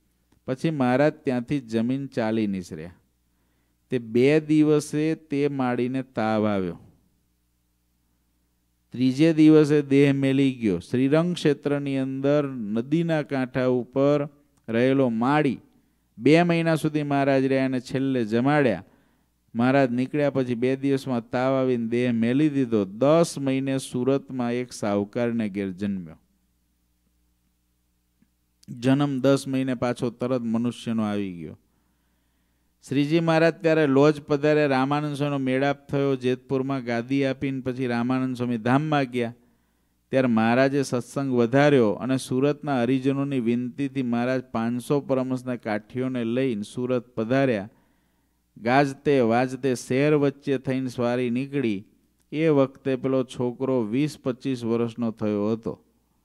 પછી મહારાજ ત્યાંથી જમીન ચાલી નીસર્યા. તે 2 દિવસે તે માડીને તાવ આવ્યો. ત્રીજે દિવસે દેહ મેલી ગયો. શ્રીરંગ ક્ષેત્રની અંદર નદીના કાંઠા ઉપર રહેલો માળી 2 મહિના સુધી મહારાજ રહ્યા અને છેલ્લે જમાડ્યા. મહારાજ નીકળ્યા પછી 2 દિવસમાં તાવ આવીને દેહ મેલી દીધો. 10 મહિને સુરતમાં એક સાહુકારને ઘેર જન્મ્યો. જન્મ 10 મહિને પાછો તરત મનુષ્યનો આવી ગયો. શ્રીજી મહારાજ ત્યારે લોજ પધારે. રામાનંદ સ્વામીનો મેળાપ થયો. જેતપુરમાં ગાદી આપીને પછી રામાનંદ સ્વામી ધામમાં ગયા. ત્યારે મહારાજે સત્સંગ વધાર્યો અને સુરતના હરિજનોની વિનંતીથી મહારાજ 500 પરમહંસના કાઠીઓને લઈને સુરત પધાર્યા. ગાજતે વાજતે શહેર વચ્ચે થઈને સવારી નીકળી. એ વખતે પેલો છોકરો 20-25 વર્ષનો થયો હતો.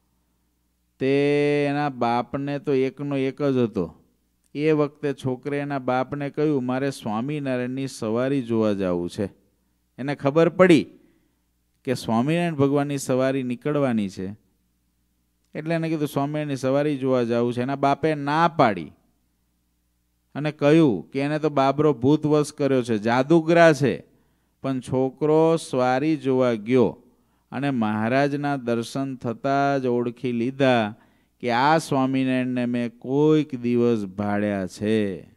તે એના બાપને તો એકનો એક જ હતો. એ વખતે છોકરે એના બાપને કહ્યું, મારે સ્વામિનારાયણની સવારી જોવા જવું છે. એને ખબર પડી કે સ્વામિનારાયણ ભગવાનની સવારી નીકળવાની છે. એટલે એને કીધું સ્વામિનારાયણની સવારી જોવા જવું છે. એના બાપે ના પાડી અને કહ્યું કે એને તો બાબરો ભૂતવશ કર્યો છે, જાદુગરા છે. પણ છોકરો સવારી જોવા ગયો અને મહારાજના દર્શન થતાં જ ઓળખી લીધા કે આ સ્વામિનારાયણને મેં કોઈક દિવસ ભાળ્યા છે.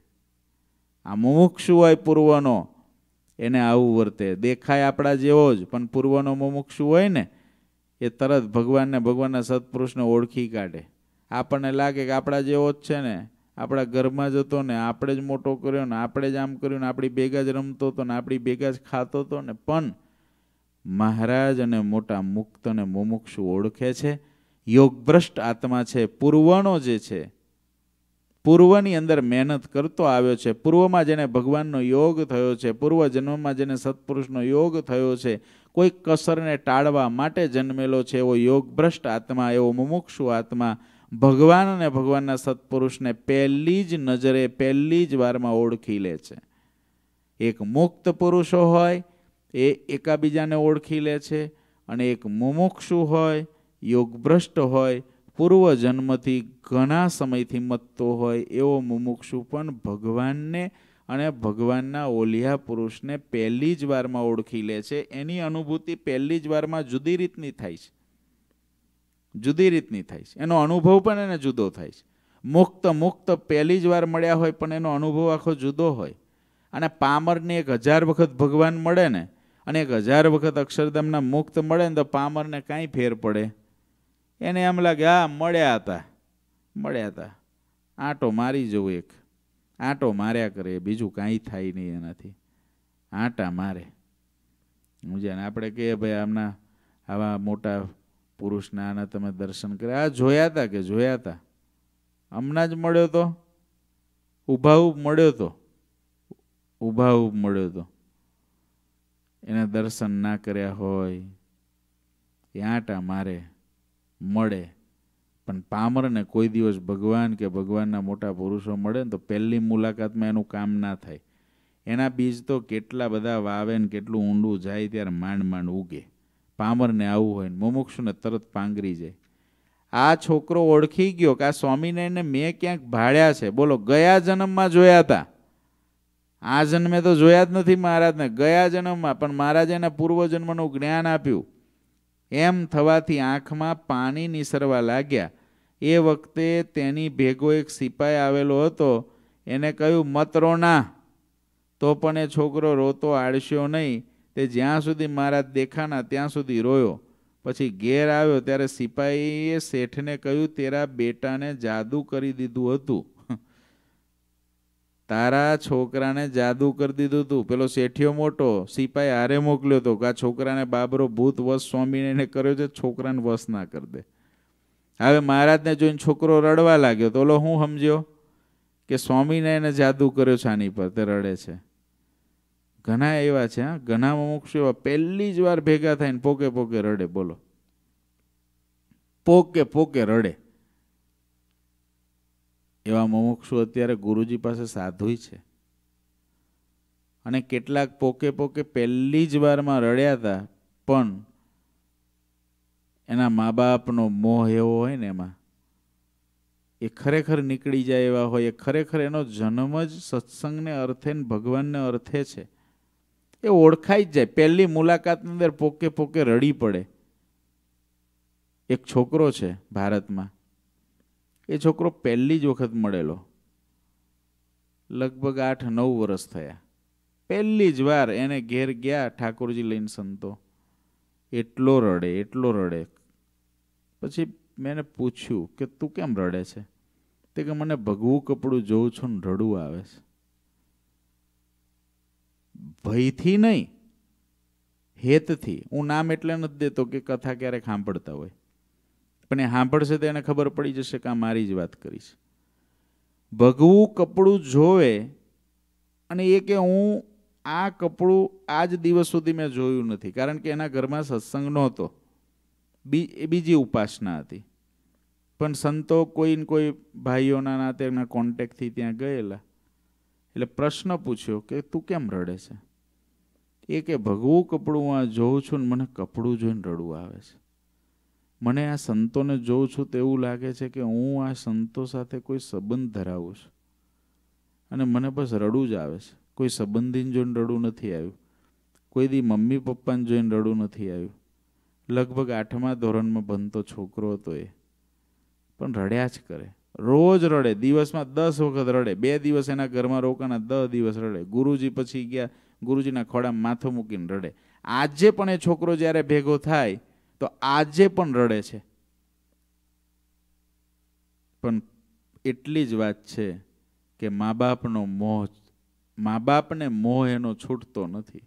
આ મુમુક્ષુ હોય પૂર્વનો, એને આવું વર્તે. દેખાય આપણા જેવો જ, પણ પૂર્વનો મુમુક્ષુ હોય ને એ તરત ભગવાનને, ભગવાનના સત્પુરુષને ઓળખી કાઢે. આપણને લાગે કે આપણા જેવો જ છે ને, આપણા ઘરમાં જ હતો ને, આપણે જ મોટો કર્યો ને, આપણે જ આમ કર્યું ને, આપણી ભેગા જ રમતો હતો ને, આપણી ભેગા જ ખાતો હતો ને. પણ મહારાજ અને મોટા મુક્ત અને મુમુક્ષુ ઓળખે છે. યોગભ્રષ્ટ આત્મા છે. પૂર્વનો જે છે, પૂર્વની અંદર મહેનત કરતો આવ્યો છે. પૂર્વમાં જેને ભગવાનનો યોગ થયો છે, પૂર્વ જન્મમાં જેને સત્પુરુષનો યોગ થયો છે, કોઈ કસરને ટાળવા માટે જન્મેલો છે, એવો યોગભ્રષ્ટ આત્મા, એવો મુમુક્ષુ આત્મા ભગવાન અને ભગવાનના સત્પુરુષને પહેલી જ નજરે, પહેલી જ વારમાં ઓળખી લે છે. એક મુક્ત પુરુષો હોય એ એકાબીજાને ઓળખી લે છે, અને એક મુમુક્ષુ હોય, યોગભ્રષ્ટ હોય, પૂર્વ જન્મથી ઘણા સમયથી મત્તો હોય, એવો મુમુક્ષુ પણ ભગવાનને અને ભગવાનના ઓલિયા પુરુષને પહેલી જ વારમાં ઓળખી લે છે. એની અનુભૂતિ પહેલી જ વારમાં જુદી રીતની થાય છે. જુદી રીતની થાય છે. એનો અનુભવ પણ એને જુદો થાય છે. મુક્ત પહેલી જ વાર મળ્યા હોય પણ એનો અનુભવ આખો જુદો હોય. અને પામરને 1000 વખત ભગવાન મળે ને, અને 1000 વખત અક્ષરધામના મુક્ત મળે ને, તો પામરને કાંઈ ફેર પડે? એને એમ લાગે હા મળ્યા હતા, આંટો મારી જવું, એક આંટો માર્યા કરે, બીજું કાંઈ થાય નહીં એનાથી, આંટા મારે. સમજ્યા? આપણે કહીએ ભાઈ આમના આવા મોટા પુરુષના આના તમે દર્શન કર્યા, આ જોયા હતા કે જોયા હતા, હમણાં જ મળ્યો તો, ઊભાઉબ મળ્યો તો, ઊભાઉબ મળ્યો તો, એને દર્શન ના કર્યા હોય એ આંટા મારે, મળે. પણ પામરને કોઈ દિવસ ભગવાન કે ભગવાનના મોટા પુરુષો મળે ને તો પહેલી મુલાકાતમાં એનું કામ ના થાય. એના બીજ તો કેટલા બધા વાવે ને કેટલું ઊંડું જાય ત્યારે માંડ માંડ ઉગે. પામરને આવું હોય ને મુમુક્ષુને તરત પાંગરી જાય. આ છોકરો ઓળખી ગયો કે આ સ્વામિનારાયણને મેં ક્યાંક ભાળ્યા છે. બોલો, ગયા જન્મમાં જોયા હતા, આ જન્મે તો જોયા જ નથી મહારાજને, ગયા જન્મમાં. પણ મહારાજે એના પૂર્વજન્મનું જ્ઞાન આપ્યું. એમ થવાથી આંખમાં પાણી નીસરવા લાગ્યા. એ વખતે તેની ભેગો એક સિપાઈ આવેલો હતો. એને કહ્યું મત રોના. તો પણ એ છોકરો રોતો આળસ્યો નહીં. તે જ્યાં સુધી મહારાજ દેખાના ત્યાં સુધી રોયો. પછી ઘેર આવ્યો ત્યારે સિપાહીએ શેઠને કહ્યું તેરા બેટાને જાદુ કરી દીધું હતું, તારા છોકરાને જાદુ કરી દીધું હતું. પેલો શેઠિયો મોટો સિપાઈ હારે મોકલ્યો હતો કે આ છોકરાને બાબરો ભૂત વશ સ્વામિનારાયણે કર્યો છે, છોકરાને વશ ના કરી દે. હવે મહારાજને જોઈને છોકરો રડવા લાગ્યો. તો ઓલો હું સમજ્યો કે સ્વામિનારાયણે જાદુ કર્યો છે આની પર, તે રડે છે. ઘણા એવા છે, હા, ઘણા મુમુક્ષુ એવા પહેલી જ વાર ભેગા થઈને પોકે પોકે રડે. બોલો, પોકે પોકે રડે. એવા મુમુક્ષુ અત્યારે ગુરુજી પાસે સાધુય છે. અને કેટલાક પોકે પોકે પહેલી જ વારમાં રડ્યા હતા, પણ એના મા બાપનો મોહ એવો હોય ને, એમાં એ ખરેખર નીકળી જાય એવા હોય, એ ખરેખર એનો જન્મ જ સત્સંગને અર્થે ને ભગવાનને અર્થે છે, એ ઓળખાઈ જ જાય. પહેલી મુલાકાતની અંદર પોકે પોકે રડી પડે. એક છોકરો છે ભારતમાં, એ છોકરો પહેલી જ વખત મળેલો, લગભગ 8-9 વર્ષ થયા. પહેલી જ વાર એને ઘેર ગયા ઠાકોરજી લઈને સંતો, એટલો રડે. પછી મેં એને પૂછ્યું કે તું કેમ રડે છે? તે કે મને ભગવું કપડું જોઉં છું ને રડવું આવે છે. ભયથી નહીં, હેતથી. હું નામ એટલે નથી દેતો કે કથા ક્યારેક સાંભળતા હોય, પણ એ સાંભળશે તો એને ખબર પડી જશે કે આ મારી જ વાત કરી છે. ભગવું કપડું જોવે અને એ કે હું આ કપડું આજ દિવસ સુધી મેં જોયું નથી, કારણ કે એના ઘરમાં સત્સંગ નહોતો, બીજી ઉપાસના હતી. પણ સંતો કોઈ ને કોઈ ભાઈઓના નાતે એના કોન્ટેક્ટથી ત્યાં ગયેલા, એટલે પ્રશ્ન પૂછ્યો કે તું કેમ રડે છે? એ કે ભગવું કપડું હું આ જોઉં છું ને મને કપડું જોઈને રડવું આવે છે. મને આ સંતોને જોઉં છું તો એવું લાગે છે કે હું આ સંતો સાથે કોઈ સંબંધ ધરાવું છું અને મને બસ રડવું જ આવે છે. કોઈ સંબંધીને જોઈને રડવું નથી આવ્યું, કોઈ દી મમ્મી પપ્પાને જોઈને રડવું નથી આવ્યું. લગભગ 8મા ધોરણમાં ભણતો છોકરો હતો એ, પણ રડ્યા જ કરે. રોજ રડે, દિવસમાં 10 વખત રડે. 2 દિવસ એના ઘરમાં રોકાના, 10 દિવસ રડે. ગુરુજી પછી ગયા, ગુરુજીના ખોળામાં માથું મૂકીને રડે. આજે પણ એ છોકરો જ્યારે ભેગો થાય તો આજે પણ રડે છે. પણ એટલી જ વાત છે કે મા બાપને મોહ એનો છૂટતો નથી.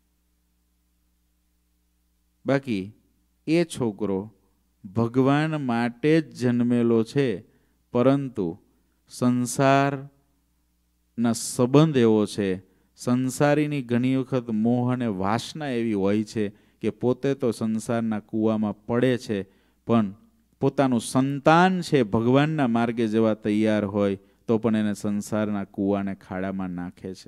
બાકી એ છોકરો ભગવાન માટે જ જન્મેલો છે, પરંતુ સંસારના સંબંધ એવો છે, સંસારીની ઘણી વખત મોહ અને વાસના એવી હોય છે કે પોતે તો સંસારના કૂવામાં પડે છે, પણ પોતાનું સંતાન છે ભગવાનના માર્ગે જવા તૈયાર હોય તો પણ એને સંસારના કૂવાને ખાડામાં નાખે છે.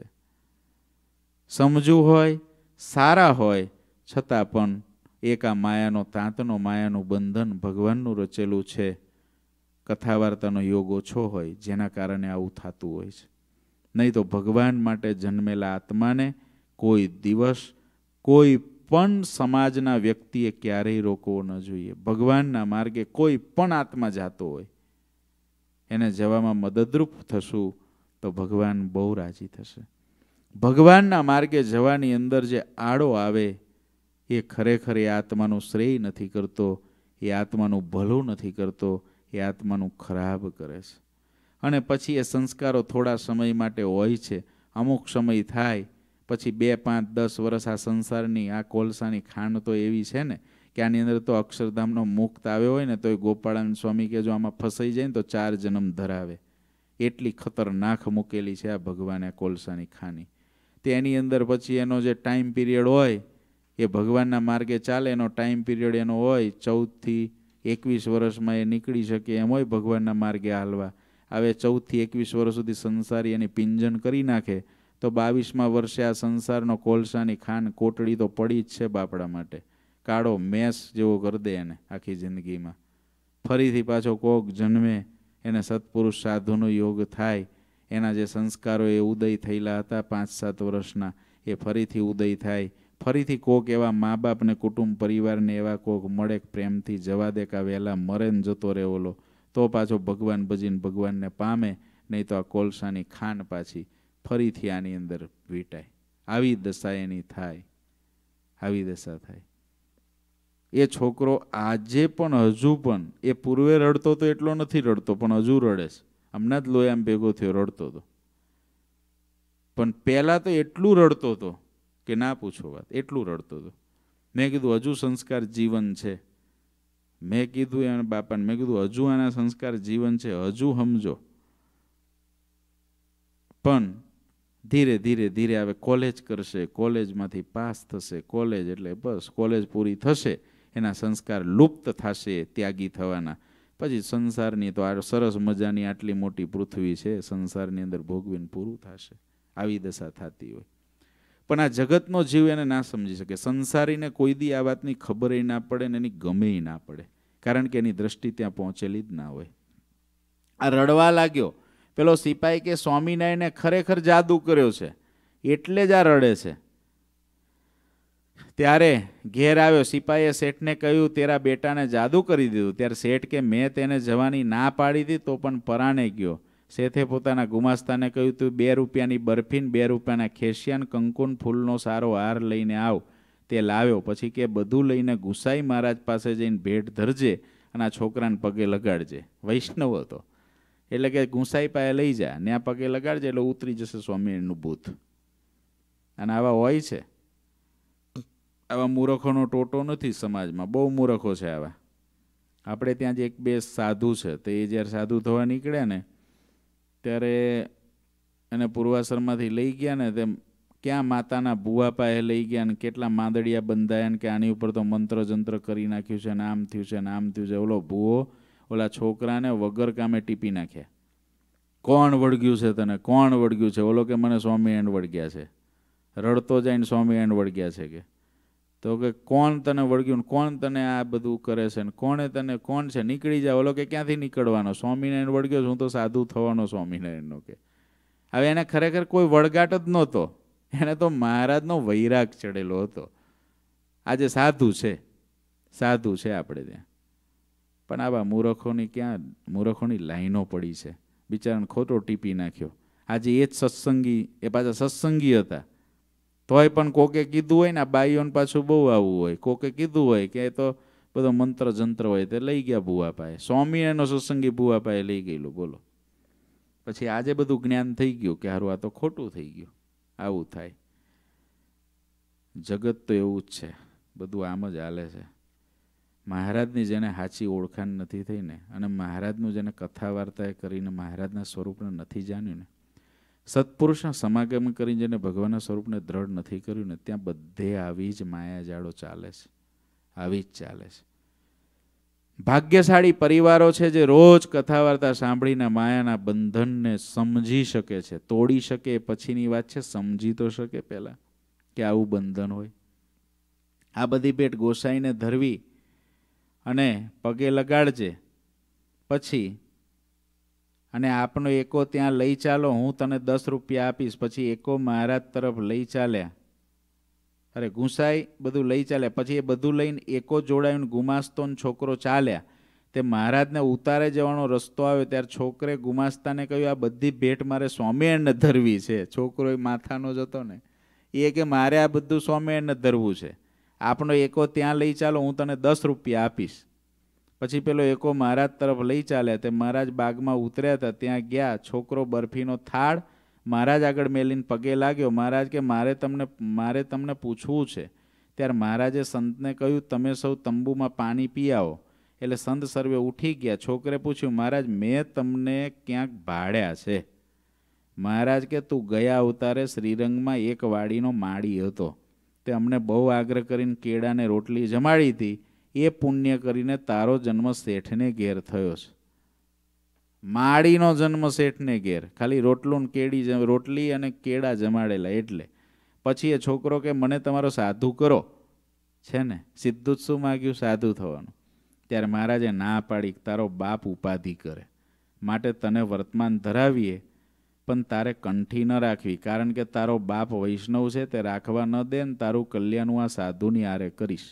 સમજવું હોય, સારા હોય, છતાં પણ એક આ માયાનો તાંતનો, માયાનું બંધન ભગવાનનું રચેલું છે. કથા વાર્તાનો યોગ ઓછો હોય જેના કારણે આવું થતું હોય છે. નહીં તો ભગવાન માટે જન્મેલા આત્માને કોઈ દિવસ કોઈ પણ સમાજના વ્યક્તિએ ક્યારેય રોકવો ન જોઈએ. ભગવાનના માર્ગે કોઈ પણ આત્મા જાતો હોય એને જવામાં મદદરૂપ થશું તો ભગવાન બહુ રાજી થશે. ભગવાનના માર્ગે જવાની અંદર જે આડો આવે એ ખરેખર એ આત્માનું શ્રેય નથી કરતો, એ આત્માનું ભલું નથી કરતો, એ આત્માનું ખરાબ કરે છે. અને પછી એ સંસ્કારો થોડા સમય માટે હોય છે, અમુક સમય થાય પછી 2, 5, 10 વર્ષ આ સંસારની આ કોલસાની ખાંડ તો એવી છે ને કે આની અંદર તો અક્ષરધામનો મુક્ત આવ્યો હોય ને તો એ ગોપાળાનંદ સ્વામી કે જો આમાં ફસાઈ જાય ને તો 4 જન્મ ધરાવે, એટલી ખતરનાક મૂકેલી છે આ ભગવાને કોલસાની ખાની. તેની અંદર પછી એનો જે ટાઈમ પીરિયડ હોય એ ભગવાનના માર્ગે ચાલે, એનો ટાઈમ પીરિયડ એનો હોય 14 થી 21 વર્ષમાં એ નીકળી શકે એમ હોય ભગવાનના માર્ગે હાલવા. હવે 14 થી 21 વર્ષ સુધી સંસારી એની પિંજન કરી નાખે તો 22મા વર્ષે આ સંસારનો કોલસાની ખાન કોટડી તો પડી જ છે બાપડા માટે. કાળો મેસ જેવો કરી દે એને આખી જિંદગીમાં. ફરીથી પાછો કોક જન્મે, એને સત્પુરુષ સાધુનો યોગ થાય, એના જે સંસ્કારો એ ઉદય થયેલા હતા 5-7 વર્ષના એ ફરીથી ઉદય થાય. ફરીથી કોક એવા મા બાપને કુટુંબ પરિવારને એવા કોક મળે પ્રેમથી જવા દે કે વહેલા મરે ને જતો રહે ઓલો, તો પાછો ભગવાન ભજીને ભગવાનને પામે. નહીં તો આ કોલસાની ખાન પાછી ફરીથી આની અંદર વીટાય. આવી દશા એની થાય, આવી દશા થાય. એ છોકરો આજે પણ હજુ પણ એ પૂર્વે રડતો તો એટલો નથી રડતો, પણ હજુ રડે છે. હમણાં જ લોયામ ભેગો થયો, રડતો હતો. પણ પહેલાં તો એટલું રડતો હતો કે ના પૂછો વાત, એટલું રડતો હતો. મેં કીધું હજુ સંસ્કાર જીવન છે. મેં કીધું એના બાપાને, મેં કીધું હજુ આના સંસ્કાર જીવન છે, હજુ સમજો. પણ ધીરે ધીરે ધીરે હવે કોલેજ કરશે, કોલેજમાંથી પાસ થશે, કોલેજ એટલે બસ કોલેજ પૂરી થશે, એના સંસ્કાર લુપ્ત થશે, ત્યાગી થવાના. પછી સંસારની તો આ સરસ મજાની આટલી મોટી પૃથ્વી છે, સંસારની અંદર ભોગવીને પૂરું થશે. આવી દશા થતી હોય. પણ આ જગતનો જીવ એને ના સમજી શકે. સંસારીને કોઈ દી આ વાતની ખબર ના પડે ને એની ગમે ના પડે, કારણ કે એની દ્રષ્ટિ ત્યાં પહોંચેલી જ ના હોય. આ રડવા લાગ્યો. પેલો સિપાઈ કે સ્વામિનારાયણે ખરેખર જાદુ કર્યો છે એટલે જ આ રડે છે. ત્યારે ઘેર આવ્યો. સિપાઈએ શેઠને કહ્યું તેરા બેટાને જાદુ કરી દીધું. ત્યારે શેઠ કે મેં તેને જવાની ના પાડી હતી તો પણ પરાણે ગયો. શેઠે પોતાના ગુમાસ્તાને કહ્યું તું 2 રૂપિયાની બરફીન 2 રૂપિયાના ખેસિયાન કંકુન ફૂલનો સારો હાર લઈને આવ. તે લાવ્યો. પછી કે બધું લઈને ગુસાઈ મહારાજ પાસે જઈને ભેટ ધરજે અને આ છોકરાને પગે લગાડજે. વૈષ્ણવ હતો એટલે કે ગુસાઈ પાસે લઈ જા ને આ પગે લગાડજે એટલે ઉતરી જશે સ્વામિનારાયણનું ભૂત. અને આવા હોય છે. આવા મૂર્ખોનો ટોટો નથી સમાજમાં, બહુ મૂર્ખો છે આવા. આપણે ત્યાં જ 1-2 સાધુ છે. તો એ જ્યારે સાધુ થવા નીકળ્યા ને ત્યારે એને પૂર્વાશ્રમમાંથી લઈ ગયા ને તેમ ક્યાં માતાના ભૂવા પાસે લઈ ગયા ને કેટલા માંદડિયા બંધાયા ને કે આની ઉપર તો મંત્ર જંત્ર કરી નાખ્યું છે ને આમ થયું છે ને આમ થયું છે. ઓલો ભૂવો ઓલા છોકરાને વગર કામે ટીપી નાખ્યા. કોણ વળગ્યું છે તને, કોણ વળગ્યું છે? ઓલો કે મને સ્વામિનારાયણ વળગ્યા છે. રડતો જઈને સ્વામિનારાયણ વળગ્યા છે કે. તો કે કોણ તને વળગ્યું, કોણ તને આ બધું કરે છે ને કોણે તને, કોણ છે? નીકળી જાય. ઓલો કે ક્યાંથી નીકળવાનો, સ્વામિનારાયણ વળગ્યો છું, હું તો સાધુ થવાનો સ્વામિનારાયણનો કે. હવે એને ખરેખર કોઈ વળગાટ જ નહોતો, એને તો મહારાજનો વૈરાગ ચડેલો હતો. આજે સાધુ છે, સાધુ છે આપણે ત્યાં. પણ આવા મૂર્ખોની ક્યાં, મૂર્ખોની લાઈનો પડી છે. બિચારાને ખોટો ટીપી નાખ્યો. આજે એ જ સત્સંગી, એ પાછા સત્સંગી હતા તોય પણ કોકે કીધું હોય ને, આ બાઈઓને પાછું બહુ આવું હોય, કોકે કીધું હોય કે તો બધો મંત્ર જંત્ર હોય તે લઈ ગયા ભૂવા પાસે. સ્વામિનારાયણનો સત્સંગી ભૂવા પાસે લઈ ગયેલું. બોલો. પછી આજે બધું જ્ઞાન થઈ ગયું કે હારું આ તો ખોટું થઈ ગયું. આવું થાય. જગત તો એવું જ છે, બધું આમ જ હાલે છે. મહારાજની જેને સાચી ઓળખાણ નથી થઈ ને, અને મહારાજનું જેને કથા વાર્તાએ કરીને મહારાજના સ્વરૂપને નથી જાણ્યું ને, સત્પુરુષના સમાગમ કરીને જેને ભગવાનના સ્વરૂપને દ્રઢ નથી કર્યું ને, ત્યાં બધે આવી જ માયાજાળો ચાલે છે, આવી જ ચાલે છે. ભાગ્યશાળી પરિવારો છે જે રોજ કથા વાર્તા સાંભળીને માયાના બંધનને સમજી શકે છે. તોડી શકે પછીની વાત છે, સમજી તો શકે પહેલા કે આવું બંધન હોય. આ બધી ભેટ ગોસાઈને ધરવી અને પગે લગાડજે પછી, અને આપનો એકો ત્યાં લઈ ચાલો, હું તને 10 રૂપિયા આપીશ. પછી એકો મહારાજ તરફ લઈ ચાલ્યા. અરે ગુસાઈ બધું લઈ ચાલ્યા. પછી એ બધું લઈને એકો જોડાઈને ગુમાસ્તો છોકરો ચાલ્યા. તે મહારાજને ઉતારે જવાનો રસ્તો આવ્યો ત્યારે છોકરે ગુમાસ્તાને કહ્યું આ બધી ભેટ મારે સ્વામિનારાયણને ધરવી છે. છોકરો એ માથાનો જ હતો ને, એ કે મારે આ બધું સ્વામિનારાયણને ધરવું છે. આપનો એકો ત્યાં લઈ ચાલો, હું તને 10 રૂપિયા આપીશ. પછી પેલો એકો મહારાજ તરફ લઈ ચાલ્યા. તે મહારાજ બાગમાં ઉતર્યા હતા, ત્યાં ગયા. છોકરો બરફીનો થાળ મહારાજ આગળ મેલીને પગે લાગ્યો. મહારાજ કે મારે તમને પૂછવું છે. ત્યારે મહારાજે સંતને કહ્યું તમે સૌ તંબુમાં પાણી પી આવો. એટલે સંત સર્વે ઉઠી ગયા. છોકરે પૂછ્યું મહારાજ મેં તમને ક્યાંક ભાડ્યા છે. મહારાજ કે તું ગયા અવતારે શ્રીરંગમાં એક વાડીનો માળી હતો, તે અમને બહુ આગ્રહ કરીને કેળાને રોટલી જમાડી હતી. એ પુણ્ય કરીને તારો જન્મ શેઠને ઘેર થયો છે. માળીનો જન્મ શેઠને ઘેર, ખાલી રોટલી અને કેળા જમાડેલા એટલે. પછી એ છોકરો કે મને તમારો સાધુ કરો છે ને, સીધું જ શું માગ્યું, સાધુ થવાનું. ત્યારે મહારાજે ના પાડી, તારો બાપ ઉપાધિ કરે માટે તને વર્તમાન ધરાવીએ, પણ તારે કંઠી ન રાખવી, કારણ કે તારો બાપ વૈષ્ણવ છે, તે રાખવા ન દે ને તારું કલ્યાણ હું આ સાધુની આરે કરીશ.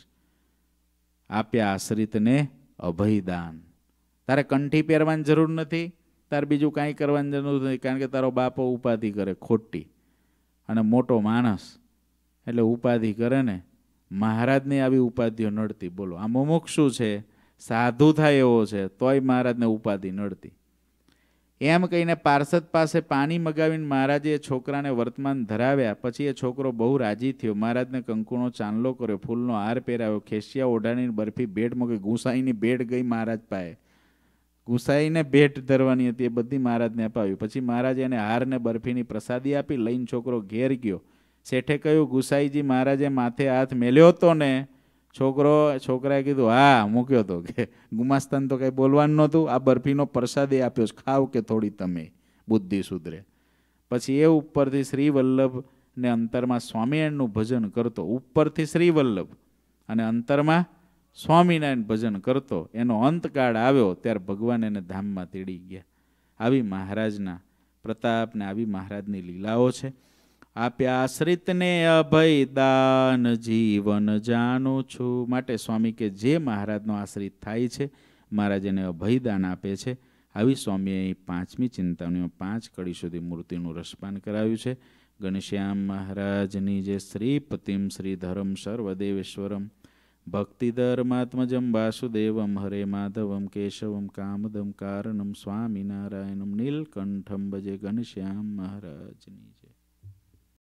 આપ્યા આશ્રિતને અભયદાન. તારે કંઠી પહેરવાની જરૂર નથી, તારે બીજું કાંઈ કરવાની જરૂર નથી, કારણ કે તારો બાપો ઉપાધિ કરે ખોટી. અને મોટો માણસ એટલે ઉપાધિ કરે ને. મહારાજને આવી ઉપાધિઓ નડતી. બોલો, આ મુમુક્ષુ છે, સાધુ થાય એવો છે, તોય મહારાજને ઉપાધિ નડતી. એમ કહીને પાર્ષદ પાસે પાણી મગાવીને મહારાજે એ છોકરાને વર્તમાન ધરાવ્યા. પછી એ છોકરો બહુ રાજી થયો. મહારાજને કંકુનો ચાંદલો કર્યો, ફૂલનો હાર પહેરાવ્યો, ખેસિયા ઓઢાડીને બરફી ભેટ મૂકી. ગુસાઈની ભેટ ગઈ મહારાજ પાસે. ગુસાઈને ભેટ ધરવાની હતી એ બધી મહારાજને અપાવી. પછી મહારાજે એને હાર ને બરફીની પ્રસાદી આપી. લઈને છોકરો ઘેર ગયો. શેઠે કહ્યું ગુસાઈજી મહારાજે માથે હાથ મેલ્યો હતો ને? છોકરાએ કીધું હા મૂક્યો હતો. કે ગુમાસ્તાને તો કંઈ બોલવાનું નહોતું, આ બરફીનો પ્રસાદ આપ્યો છે, ખાવ કે થોડી તમે, બુદ્ધિ સુધરે. પછી એ ઉપરથી શ્રી વલ્લભ ને અંતરમાં સ્વામિનારાયણનું ભજન કરતો, ઉપરથી શ્રી વલ્લભ અને અંતરમાં સ્વામિનારાયણ ભજન કરતો. એનો અંતકાળ આવ્યો ત્યારે ભગવાન એને ધામમાં તેડી ગયા. આવી મહારાજના પ્રતાપ ને આવી મહારાજની લીલાઓ છે. આપ્યા આશ્રિતને અભય દાન જીવન જાણું છું. માટે સ્વામી કે જે મહારાજનો આશ્રિત થાય છે મહારાજ એને અભયદાન આપે છે. આવી સ્વામીએ 5મી ચિંતામણીમાં 5 કડી સુધી મૂર્તિનું રસપાન કરાવ્યું છે. ઘનશ્યામ મહારાજની જે શ્રીપતિમ શ્રીધરમ સર્વદેવેશ્વરમ ભક્તિધર્માત્મજમ વાસુદેવમ હરે માધવમ કેશવમ કામદમ કારણમ સ્વામિનારાયણમ નીલકંઠમ ભજે. ઘનશ્યામ મહારાજની જય.